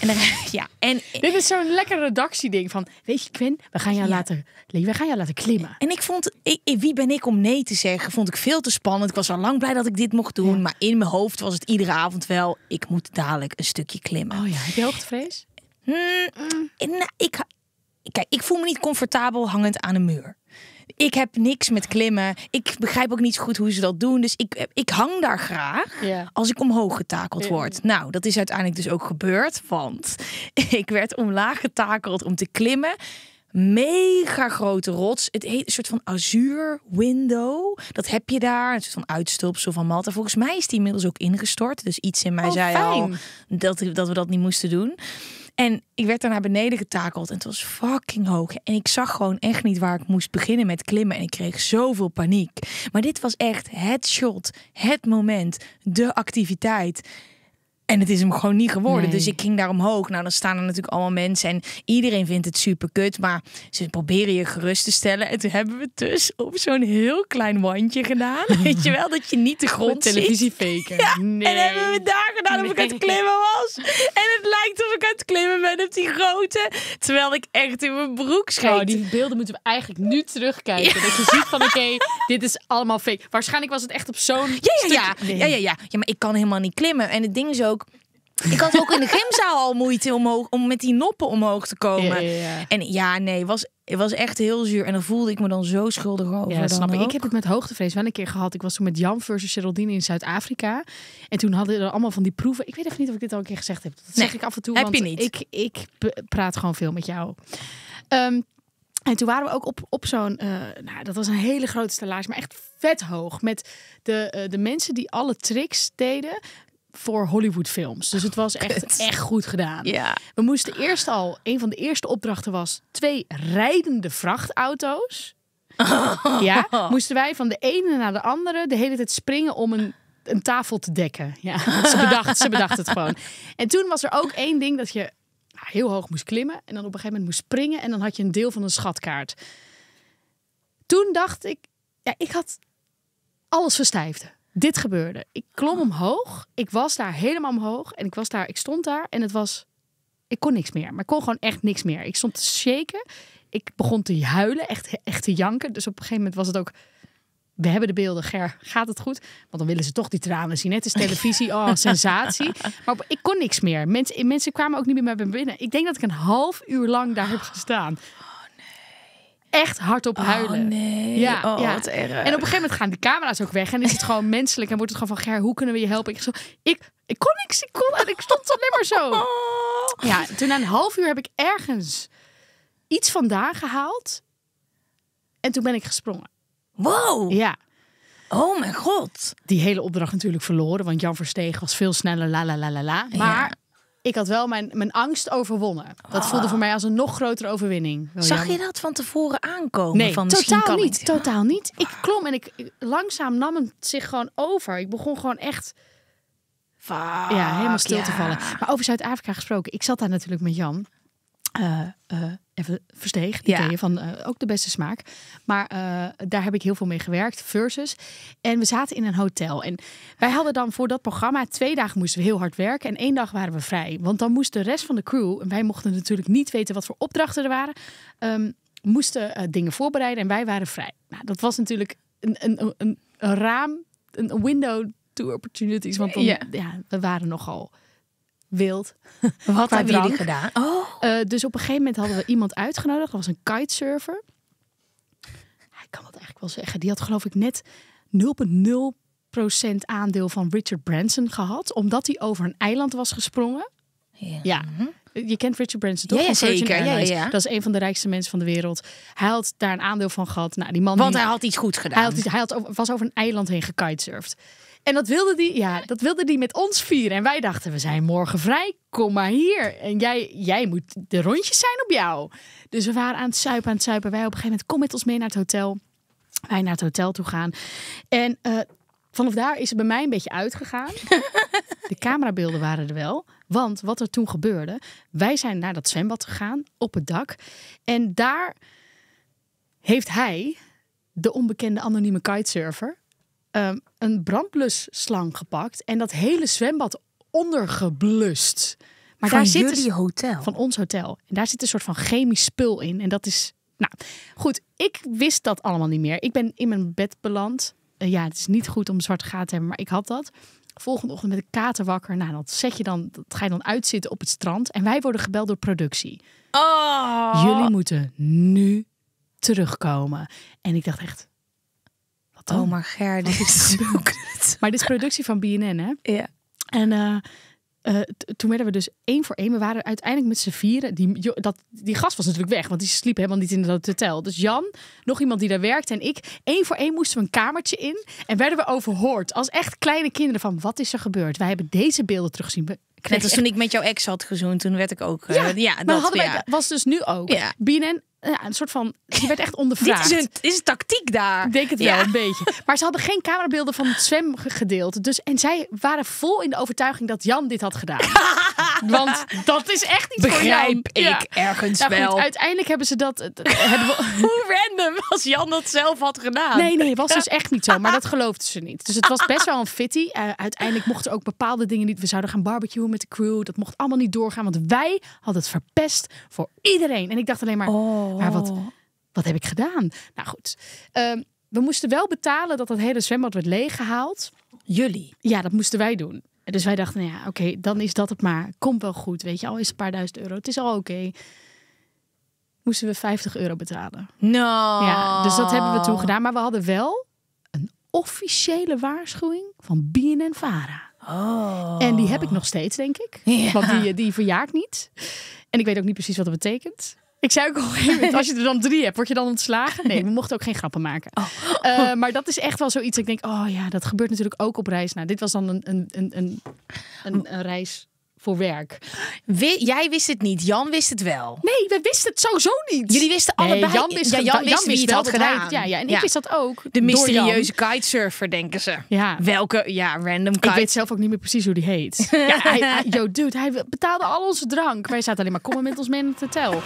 En dit is zo'n lekker redactieding van, weet je Quinn, we gaan jou laten klimmen. En ik vond, wie ben ik om nee te zeggen? Vond ik veel te spannend. Ik was al lang blij dat ik dit mocht doen. Ja. Maar in mijn hoofd was het iedere avond wel, ik moet dadelijk een stukje klimmen. Oh ja, heb je hoogtevrees? Kijk, ik voel me niet comfortabel hangend aan een muur. ik heb niks met klimmen. Ik begrijp ook niet zo goed hoe ze dat doen. Dus ik hang daar graag als ik omhoog getakeld word. Nou, dat is uiteindelijk dus ook gebeurd. Want ik werd omlaag getakeld om te klimmen. Mega grote rots. Het heet een soort van azuur window. Dat heb je daar. Een soort van uitstulpsel van Malta. Volgens mij is die inmiddels ook ingestort. Dus iets in mij zei al dat we dat niet moesten doen. En ik werd daar naar beneden getakeld. En het was fucking hoog. En ik zag gewoon echt niet waar ik moest beginnen met klimmen. En ik kreeg zoveel paniek. Maar dit was echt het shot. Het moment. De activiteit. En het is hem gewoon niet geworden. Nee. Dus ik ging daar omhoog. Nou, dan staan er natuurlijk allemaal mensen. En iedereen vindt het super kut. Maar ze proberen je gerust te stellen. En toen hebben we het dus op zo'n heel klein wandje gedaan. Weet je wel, dat je niet de grond ziet. Televisie faken. Ja, nee. En hebben we daar gedaan of ik aan het klimmen was. En het lijkt of ik aan het klimmen ben op die grote. Terwijl ik echt in mijn broek scheet. Oh, die beelden moeten we eigenlijk nu terugkijken. Ja. Dat je ziet van oké, dit is allemaal fake. Waarschijnlijk was het echt op zo'n Ja, maar ik kan helemaal niet klimmen. En het ding is ook, ik had ook in de gymzaal al moeite om met die noppen omhoog te komen. Ja. En het was echt heel zuur. En dan voelde ik me dan zo schuldig over. Ja, snap ik. Ik heb het met hoogtevrees wel een keer gehad. Ik was toen met Jan versus Geraldine in Zuid-Afrika. En toen hadden er allemaal van die proeven. Ik weet even niet of ik dit al een keer gezegd heb. Dat zeg ik af en toe. Heb want je niet? Ik praat gewoon veel met jou. En toen waren we ook op zo'n... dat was een hele grote stellage, maar echt vet hoog. Met de mensen die alle tricks deden voor Hollywoodfilms. Dus het was echt goed gedaan. Ja. We moesten eerst al... Een van de eerste opdrachten was 2 rijdende vrachtauto's. Ja, moesten wij van de ene naar de andere de hele tijd springen om een tafel te dekken. Ja, ze bedacht het gewoon. En toen was er ook 1 ding dat je heel hoog moest klimmen en dan op een gegeven moment moest springen en dan had je een deel van een schatkaart. Toen dacht ik, ik had alles verstijfde. Dit gebeurde. Ik klom omhoog. Ik was daar helemaal omhoog. En ik stond daar en ik kon niks meer. Maar ik kon gewoon echt niks meer. Ik stond te shaken. Ik begon te huilen. Echt te janken. Dus op een gegeven moment was het ook... We hebben de beelden. Ger, gaat het goed? Want dan willen ze toch die tranen zien. Het is televisie. Oh, sensatie. Maar ik kon niks meer. Mensen kwamen ook niet meer bij me binnen. Ik denk dat ik een half uur lang daar heb gestaan. Echt hardop huilen. Oh nee. Ja. Wat erg. En op een gegeven moment gaan die camera's ook weg. En is het gewoon menselijk. En wordt het gewoon van, Ger, hoe kunnen we je helpen? Ik kon niks. Ik stond alleen maar zo. Ja, toen na een half uur heb ik ergens iets vandaan gehaald. En toen ben ik gesprongen. Wow. Ja. Oh mijn god. Die hele opdracht natuurlijk verloren. Want Jan Versteeg was veel sneller. La. Maar ik had wel mijn angst overwonnen. Dat voelde voor mij als een nog grotere overwinning. Zag je dat van tevoren aankomen? Nee, van, totaal niet. Ik klom en ik langzaam nam het zich gewoon over. Ik begon gewoon echt helemaal stil te vallen. Maar over Zuid-Afrika gesproken. Ik zat daar natuurlijk met Jan. Even Versteeg, die ken je van ook de beste smaak. Maar daar heb ik heel veel mee gewerkt, Versus. En we zaten in een hotel. En wij hadden dan voor dat programma 2 dagen moesten we heel hard werken. En 1 dag waren we vrij. Want dan moest de rest van de crew, en wij mochten natuurlijk niet weten wat voor opdrachten er waren, moesten dingen voorbereiden en wij waren vrij. Nou, dat was natuurlijk een raam, een window to opportunities. Want dan, we waren nogal wild. Wat hebben jullie gedaan? Dus op een gegeven moment hadden we iemand uitgenodigd. Dat was een kitesurfer. Ik kan dat eigenlijk wel zeggen. Die had geloof ik net 0,0% aandeel van Richard Branson gehad. Omdat hij over een eiland was gesprongen. Ja. Je kent Richard Branson toch? Ja, zeker. Ja. Dat is een van de rijkste mensen van de wereld. Hij had daar een aandeel van gehad. Nou, die man Want hij had iets goed gedaan. Hij was over een eiland heen gekitesurfd. En dat wilde die met ons vieren. En wij dachten, we zijn morgen vrij. Kom maar hier. En jij moet, de rondjes zijn op jou. Dus we waren aan het suipen. Wij op een gegeven moment, kom met ons mee naar het hotel. Wij naar het hotel toe gaan. En vanaf daar is het bij mij een beetje uitgegaan. De camerabeelden waren er wel. Want wat er toen gebeurde, wij zijn naar dat zwembad gegaan, op het dak. En daar heeft hij, de onbekende anonieme kitesurfer, een brandblusslang gepakt en dat hele zwembad ondergeblust. Maar van daar zit jullie hotel? Van ons hotel. En daar zit een soort van chemisch spul in. En dat is, nou goed, ik wist dat allemaal niet meer. Ik ben in mijn bed beland. Het is niet goed om een zwarte gaten te hebben, maar ik had dat. Volgende ochtend met een kater wakker. Nou, dat ga je dan uitzitten op het strand. En wij worden gebeld door productie. Oh. Jullie moeten nu terugkomen. En ik dacht echt... Wat dan? Oh, maar Ger, dit is zo kut. Maar dit is productie van BNN, hè? Ja. En toen werden we dus 1 voor 1. We waren uiteindelijk met z'n 4. Die gast was natuurlijk weg, want die sliep helemaal niet in het hotel. Dus Jan, nog iemand die daar werkte en ik. 1 voor 1 moesten we een kamertje in. En werden we overhoord als echt kleine kinderen van wat is er gebeurd? Wij hebben deze beelden teruggezien. Net als toen ik met jouw ex had gezoend, toen werd ik ook... dat was dus nu ook. Ja. BNN, een soort van... Die werd echt ondervraagd. Dit is een tactiek daar. Ik denk het wel, een beetje. Maar ze hadden geen camerabeelden van het zwemgedeelte. Dus, en zij waren vol in de overtuiging dat Jan dit had gedaan. Want dat is echt niet voor Jan. Begrijp ik ergens wel. Goed, uiteindelijk hebben ze dat... Hoe random als Jan dat zelf had gedaan. Nee, was dus echt niet zo. Maar dat geloofden ze niet. Dus het was best wel een fitty. Uiteindelijk mochten ook bepaalde dingen niet. We zouden gaan barbecuen met de crew. Dat mocht allemaal niet doorgaan. Want wij hadden het verpest voor iedereen. En ik dacht alleen maar... Maar wat heb ik gedaan? Nou goed. We moesten wel betalen dat het hele zwembad werd leeggehaald. Jullie? Ja, dat moesten wij doen. Dus wij dachten, nou ja, oké, dan is dat het maar. Komt wel goed, weet je. Al is het een paar €1000. Het is al oké. Moesten we €50 betalen. No. Ja, dus dat hebben we toen gedaan. Maar we hadden wel een officiële waarschuwing van BNN-Vara. Oh. En die heb ik nog steeds, denk ik. Ja. Want die verjaart niet. En ik weet ook niet precies wat dat betekent. Ik zei ook al, als je er dan 3 hebt, word je dan ontslagen? Nee, we mochten ook geen grappen maken. Maar dat is echt wel zoiets. Ik denk, oh ja, dat gebeurt natuurlijk ook op reis. Nou, dit was dan een reis voor werk. Jij wist het niet, Jan wist het wel. Nee, we wisten het sowieso niet. Jullie wisten allebei. Jan wist wie het had dat gedaan. En ik wist dat ook. De mysterieuze kitesurfer, denken ze. Ja. Welke? Ja, random kite. Ik weet zelf ook niet meer precies hoe die heet. Hij betaalde al onze drank. Wij zaten alleen maar, kom met ons mee in het hotel.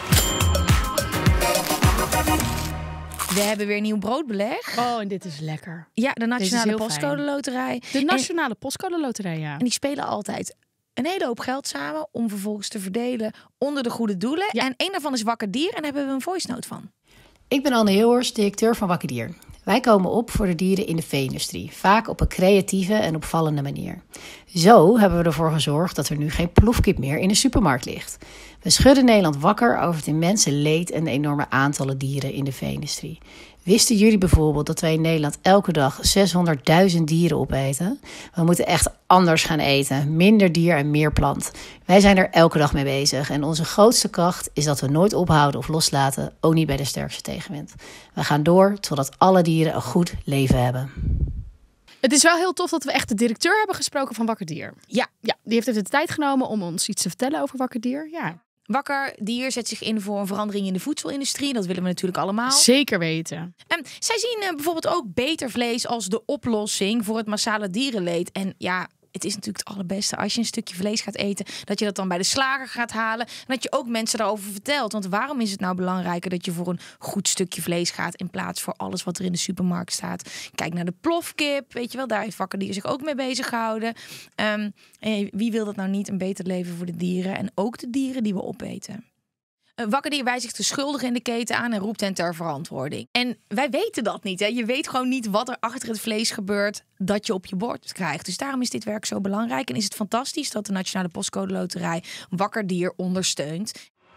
We hebben weer nieuw broodbeleg. Oh, en dit is lekker. Ja, de Nationale Postcode Loterij. De Nationale Postcode Loterij, ja. En die spelen altijd een hele hoop geld samen om vervolgens te verdelen onder de goede doelen. Ja. En één daarvan is Wakker Dier en daar hebben we een voice note van. Ik ben Anne Heelhorst, directeur van Wakker Dier. Wij komen op voor de dieren in de vee-industrie, vaak op een creatieve en opvallende manier. Zo hebben we ervoor gezorgd dat er nu geen plofkip meer in de supermarkt ligt. We schudden Nederland wakker over het immense leed en de enorme aantallen dieren in de vee-industrie. Wisten jullie bijvoorbeeld dat wij in Nederland elke dag 600.000 dieren opeten? We moeten echt anders gaan eten. Minder dier en meer plant. Wij zijn er elke dag mee bezig. En onze grootste kracht is dat we nooit ophouden of loslaten. Ook niet bij de sterkste tegenwind. We gaan door totdat alle dieren een goed leven hebben. Het is wel heel tof dat we echt de directeur hebben gesproken van Wakker Dier. Ja, die heeft even de tijd genomen om ons iets te vertellen over Wakker Dier. Ja. Wakker Dier zet zich in voor een verandering in de voedselindustrie. Dat willen we natuurlijk allemaal. Zeker weten. Zij zien bijvoorbeeld ook beter vlees als de oplossing voor het massale dierenleed. En ja, het is natuurlijk het allerbeste als je een stukje vlees gaat eten, dat je dat dan bij de slager gaat halen. En dat je ook mensen daarover vertelt. Want waarom is het nou belangrijker dat je voor een goed stukje vlees gaat in plaats voor alles wat er in de supermarkt staat? Kijk naar de plofkip, weet je wel, daar heeft Wakker Dier zich ook mee bezig gehouden. En wie wil dat nou niet, een beter leven voor de dieren en ook de dieren die we opeten? Wakker Dier wijst zich de schuldigen in de keten aan en roept hen ter verantwoording. En wij weten dat niet. Hè? Je weet gewoon niet wat er achter het vlees gebeurt dat je op je bord krijgt. Dus daarom is dit werk zo belangrijk. En is het fantastisch dat de Nationale Postcode Loterij Wakker Dier ondersteunt.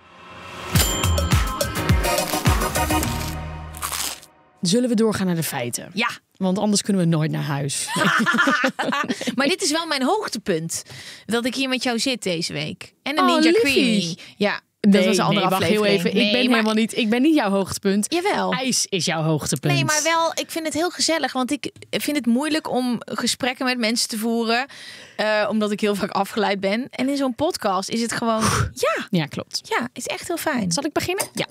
Zullen we doorgaan naar de feiten? Ja. Want anders kunnen we nooit naar huis. Maar dit is wel mijn hoogtepunt. Dat ik hier met jou zit deze week. En de Ninja liefie. Creamy. Ja. Dat was een andere aflevering. Wacht heel even. Ik ben niet jouw hoogtepunt. Jawel. IJs is jouw hoogtepunt. Nee, maar wel, ik vind het heel gezellig. Want ik vind het moeilijk om gesprekken met mensen te voeren. Omdat ik heel vaak afgeleid ben. En in zo'n podcast is het gewoon... Ja, klopt. Ja, het is echt heel fijn. Zal ik beginnen? Ja.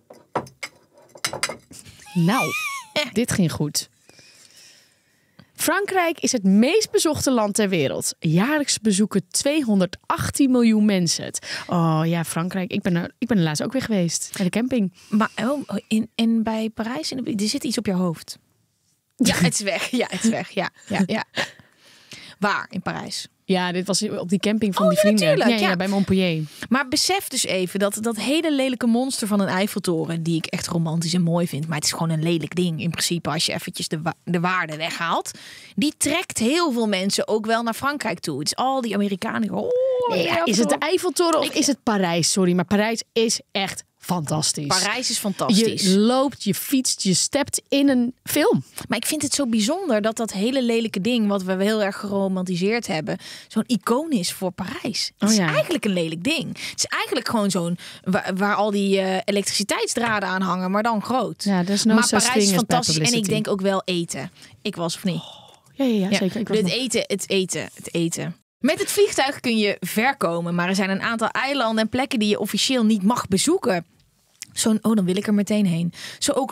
Nou, dit ging goed. Frankrijk is het meest bezochte land ter wereld. Jaarlijks bezoeken 218 miljoen mensen het. Oh ja, Frankrijk. Ik ben er laatst ook weer geweest. Bij de camping. Maar en bij Parijs, er zit iets op je hoofd. Ja, het is weg. Ja, het is weg. Ja. Waar in Parijs? Ja, dit was op die camping van die vrienden. Natuurlijk, ja, bij Montpellier. Maar besef dus even dat hele lelijke monster van een Eiffeltoren, die ik echt romantisch en mooi vind, maar het is gewoon een lelijk ding in principe als je eventjes de waarde weghaalt. Die trekt heel veel mensen ook wel naar Frankrijk toe. Het is al die Amerikanen. Is het de Eiffeltoren of is het Parijs? Sorry, maar Parijs is echt fantastisch. Parijs is fantastisch. Je loopt, je fietst, je stept in een film. Maar ik vind het zo bijzonder dat hele lelijke ding... wat we heel erg geromantiseerd hebben... zo'n icoon is voor Parijs. Het is eigenlijk een lelijk ding. Het is eigenlijk gewoon zo'n... waar al die elektriciteitsdraden aan hangen, maar dan groot. Ja, maar Parijs is fantastisch. En ik denk ook wel eten. Ik was of niet? Ja, zeker. Ik was het eten. Met het vliegtuig kun je ver komen, maar er zijn een aantal eilanden en plekken die je officieel niet mag bezoeken. Dan wil ik er meteen heen. Zo ook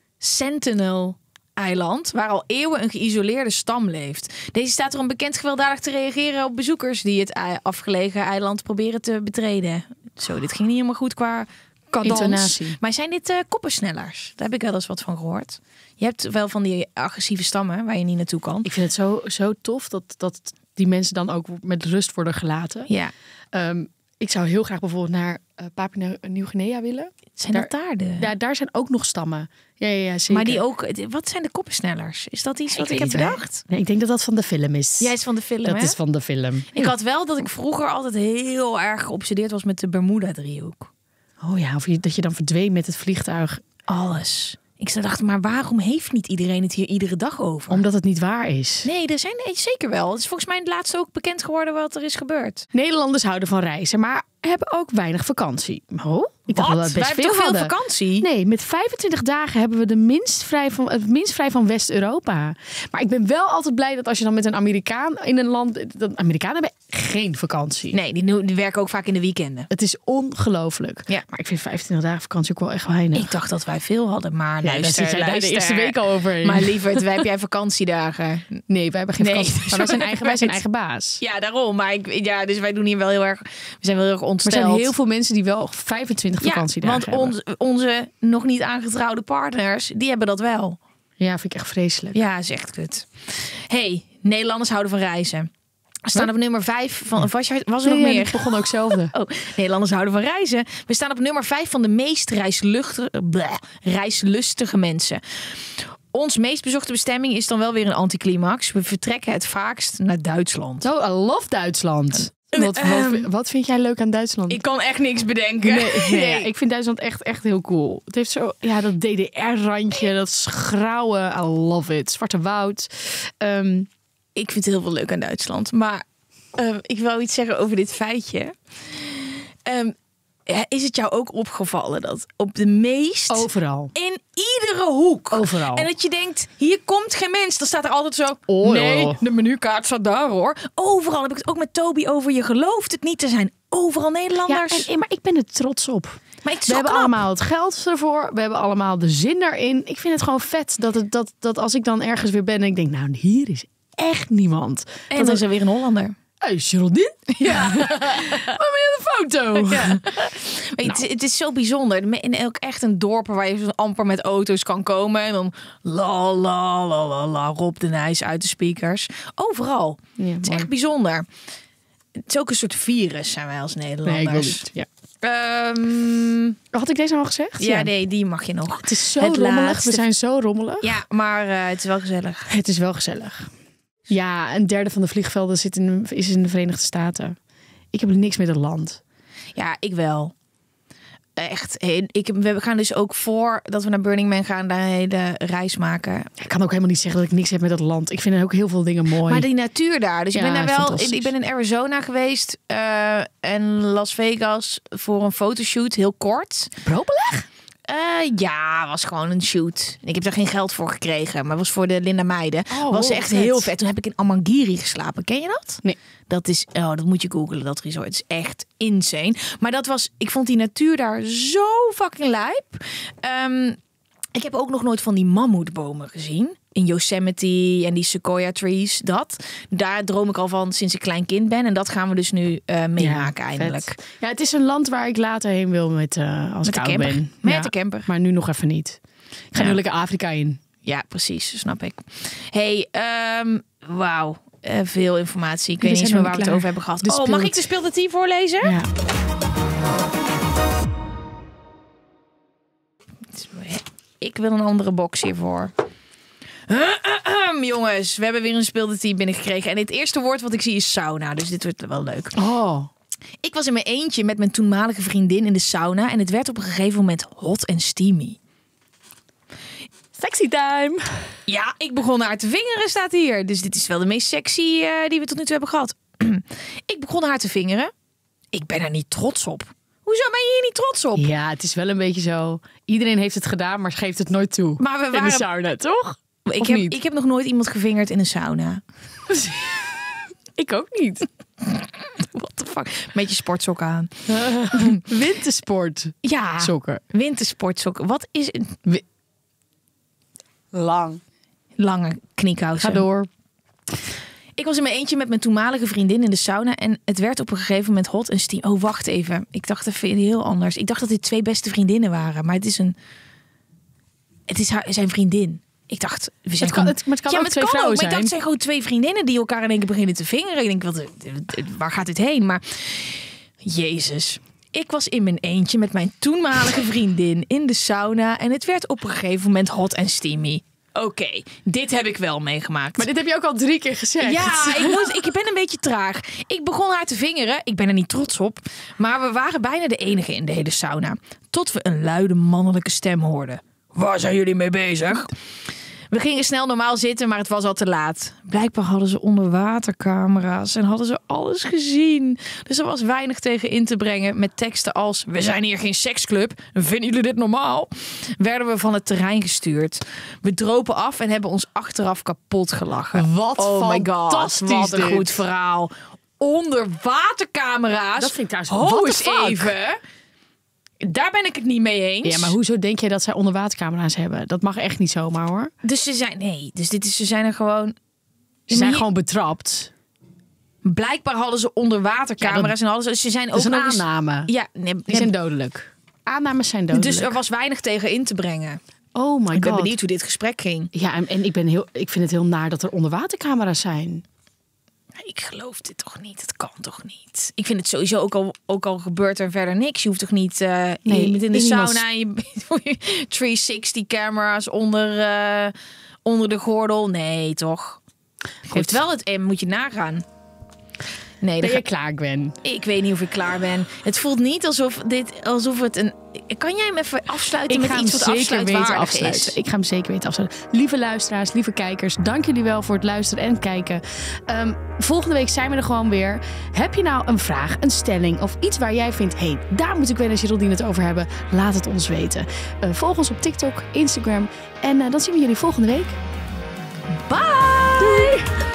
Noord-Sentinel-eiland, waar al eeuwen een geïsoleerde stam leeft. Deze staat erom bekend gewelddadig te reageren op bezoekers die het afgelegen eiland proberen te betreden. Zo, dit ging niet helemaal goed qua cadans. Intonatie. Maar zijn dit koppensnellers? Daar heb ik wel eens wat van gehoord. Je hebt wel van die agressieve stammen waar je niet naartoe kan. Ik vind het zo tof dat die mensen dan ook met rust worden gelaten. Ja. Ik zou heel graag bijvoorbeeld naar Papua Nieuw-Guinea willen. Zijn dat daar daar zijn ook nog stammen. Ja, zeker. Maar die ook. Wat zijn de koppensnellers? Is dat iets wat ik heb bedacht? Nee, ik denk dat van de film is. Jij is van de film, Dat is van de film. Ik had wel dat ik vroeger altijd heel erg geobsedeerd was met de Bermuda-driehoek. Oh ja, of dat je dan verdween met het vliegtuig. Alles. Ik dacht, maar waarom heeft niet iedereen het hier iedere dag over? Omdat het niet waar is. Nee, er zijn zeker wel. Het is volgens mij het laatste ook bekend geworden wat er is gebeurd. Nederlanders houden van reizen, maar hebben ook weinig vakantie. Oh, ik dacht dat we best veel hadden. vakantie? Nee, met 25 dagen hebben we het minst vrij van West-Europa. Maar ik ben wel altijd blij dat als je dan met een Amerikaan in een land... Dat Amerikanen hebben geen vakantie. Nee, die werken ook vaak in de weekenden. Het is ongelooflijk. Ja. Maar ik vind 25 dagen vakantie ook wel echt weinig. Ik dacht dat wij veel hadden, maar daar zit jij daar de eerste week al overheen. Maar lieverd, wij heb jij vakantiedagen? Nee, wij hebben geen vakantie. Maar wij zijn eigen baas. Ja, daarom. Maar dus wij doen hier wel heel erg... We zijn wel heel erg ontsteld. Er zijn heel veel mensen die wel 25 vakantiedagen want hebben. onze nog niet aangetrouwde partners, die hebben dat wel. Ja, vind ik echt vreselijk. Ja, is echt kut. Hey, Nederlanders houden van reizen. We staan op nummer 5 van... Was er nog meer? Ik begon ook zelfde. Nederlanders houden van reizen. We staan op nummer 5 van de meest reislustige mensen. Ons meest bezochte bestemming is dan wel weer een anticlimax. We vertrekken het vaakst naar Duitsland. I love Duitsland. Wat vind jij leuk aan Duitsland? Ik kan echt niks bedenken. Nee. Ik vind Duitsland echt heel cool. Het heeft zo dat DDR-randje, dat schrauwen. I love it. Zwarte Woud. Ik vind heel veel leuk aan Duitsland. Maar ik wil iets zeggen over dit feitje. Is het jou ook opgevallen dat op de meest... Overal. In iedere hoek. Overal. En dat je denkt, hier komt geen mens. Dan staat er altijd zo... Oh, nee, de menukaart staat daar hoor. Overal heb ik het ook met Toby over. Je gelooft het niet te zijn. Overal Nederlanders. Ja, maar ik ben er trots op. Maar we hebben allemaal het geld ervoor. We hebben allemaal de zin erin. Ik vind het gewoon vet dat als ik dan ergens weer ben en ik denk, nou, hier is echt niemand. En dan is er weer een Hollander. Hey, Geraldine? Ja. Maar met een foto. Ja. Het is zo bijzonder. In ook echt een dorp waar je zo amper met auto's kan komen. En dan la la la la la Rob de Nijs uit de speakers. Overal. Ja, het is echt bijzonder. Het is ook een soort virus zijn wij als Nederlanders. Nee, ik wil niet. Ja. Had ik deze al gezegd? Ja, nee, die mag je nog. Het is zo rommelig. We zijn zo rommelig. Ja, maar het is wel gezellig. Het is wel gezellig. Ja, een derde van de vliegvelden is in de Verenigde Staten. Ik heb niks met het land. Ja, ik wel. Echt. We gaan dus ook voor dat we naar Burning Man gaan, daar een hele reis maken. Ik kan ook helemaal niet zeggen dat ik niks heb met het land. Ik vind ook heel veel dingen mooi. Maar die natuur daar. Dus ik ben daar wel. Ik ben in Arizona geweest en Las Vegas voor een fotoshoot, heel kort. Probeleg? Ja, was gewoon een shoot. Ik heb daar geen geld voor gekregen, maar was voor de Linda Meijden. Was echt heel vet. Toen heb ik in Amangiri geslapen. Ken je dat? Nee. Dat is, dat moet je googlen, dat resort. Het is echt insane. Maar ik vond die natuur daar zo fucking lijp. Ik heb ook nog nooit van die mammoetbomen gezien. In Yosemite en die sequoia trees. Daar droom ik al van sinds ik klein kind ben. En dat gaan we dus nu meemaken eindelijk. Vet. Ja, het is een land waar ik later heen wil als ik oud ben. Met de camper. Maar nu nog even niet. Ik ga nu lekker Afrika in. Ja, precies. Snap ik. Hey, wauw. Veel informatie. Ik weet niet eens meer waar we het over hebben gehad. Mag ik de speeltijd voorlezen? Ja. Ik wil een andere box hiervoor. Jongens, we hebben weer een speeltijd binnengekregen. En het eerste woord wat ik zie is sauna. Dus dit wordt wel leuk. Oh. Ik was in mijn eentje met mijn toenmalige vriendin in de sauna. En het werd op een gegeven moment hot en steamy. Sexy time. Ja, ik begon haar te vingeren, staat hier. Dus dit is wel de meest sexy die we tot nu toe hebben gehad. Ik begon haar te vingeren. Ik ben er niet trots op. Hoezo ben je hier niet trots op? Ja, het is wel een beetje zo. Iedereen heeft het gedaan, maar geeft het nooit toe. Maar we waren... In de sauna, toch? Ik heb nog nooit iemand gevingerd in een sauna. Ik ook niet. What the fuck? Met je sportsok aan. Wintersport. Ja. Sokken. Wintersportsokken. Wat is een Lang. lange kniekousen? Ga door. Ik was in mijn eentje met mijn toenmalige vriendin in de sauna. En het werd op een gegeven moment hot en steamy. Oh, wacht even. Ik dacht even heel anders. Ik dacht dat dit 2 beste vriendinnen waren. Maar het is zijn vriendin. Ik dacht, we zijn Maar het kan ook 2 vrouwen Maar zijn. ik dacht, het zijn gewoon 2 vriendinnen die elkaar in één keer beginnen te vingeren. Ik denk, waar gaat dit heen? Maar, Jezus. Ik was in mijn eentje met mijn toenmalige vriendin in de sauna. En het werd op een gegeven moment hot en steamy. Oké, dit heb ik wel meegemaakt. Maar dit heb je ook al 3 keer gezegd. Ja, ik ben een beetje traag. Ik begon haar te vingeren. Ik ben er niet trots op. Maar we waren bijna de enige in de hele sauna. Tot we een luide mannelijke stem hoorden. Waar zijn jullie mee bezig? We gingen snel normaal zitten, maar het was al te laat. Blijkbaar hadden ze onderwatercamera's en hadden ze alles gezien. Dus er was weinig tegen in te brengen met teksten als... We zijn hier geen seksclub, vinden jullie dit normaal? Werden we van het terrein gestuurd. We dropen af en hebben ons achteraf kapot gelachen. Wat fantastisch wat een dit. goed verhaal. Onderwatercamera's. Dat vind ik trouwens... Ho what eens the fuck? even. Daar ben ik het niet mee eens. Ja, maar hoezo denk je dat zij onderwatercamera's hebben? Dat mag echt niet zomaar, hoor. Dus ze zijn er gewoon... Ze zijn gewoon betrapt. Blijkbaar hadden ze onderwatercamera's en hadden ze zijn Dat is ook een nog eens- aanname. Ja, Die zijn dodelijk. Aannames zijn dodelijk. dus er was weinig tegen in te brengen. Oh my god. Ik ben benieuwd hoe dit gesprek ging. Ja, en ik vind het heel naar dat er onderwatercamera's zijn. Ik geloof dit toch niet? Het kan toch niet? Ik vind het sowieso ook al gebeurt er verder niks. Je hoeft toch niet... je bent in de sauna en je 360 camera's onder de gordel. Nee, toch? Geeft wel het M, moet je nagaan. Nee, Ben je klaar, Gwen? Ik weet niet of ik klaar ben. Het voelt niet alsof het een... Kan jij hem even afsluiten met iets wat afsluitwaardig is? Ik ga hem zeker weten afsluiten. Lieve luisteraars, lieve kijkers, dank jullie wel voor het luisteren en kijken. Volgende week zijn we er gewoon weer. Heb je nou een vraag, een stelling of iets waar jij vindt... hey, daar moet ik Gwen en Geraldine het over hebben? Laat het ons weten. Volg ons op TikTok, Instagram. En dan zien we jullie volgende week. Bye! Doei!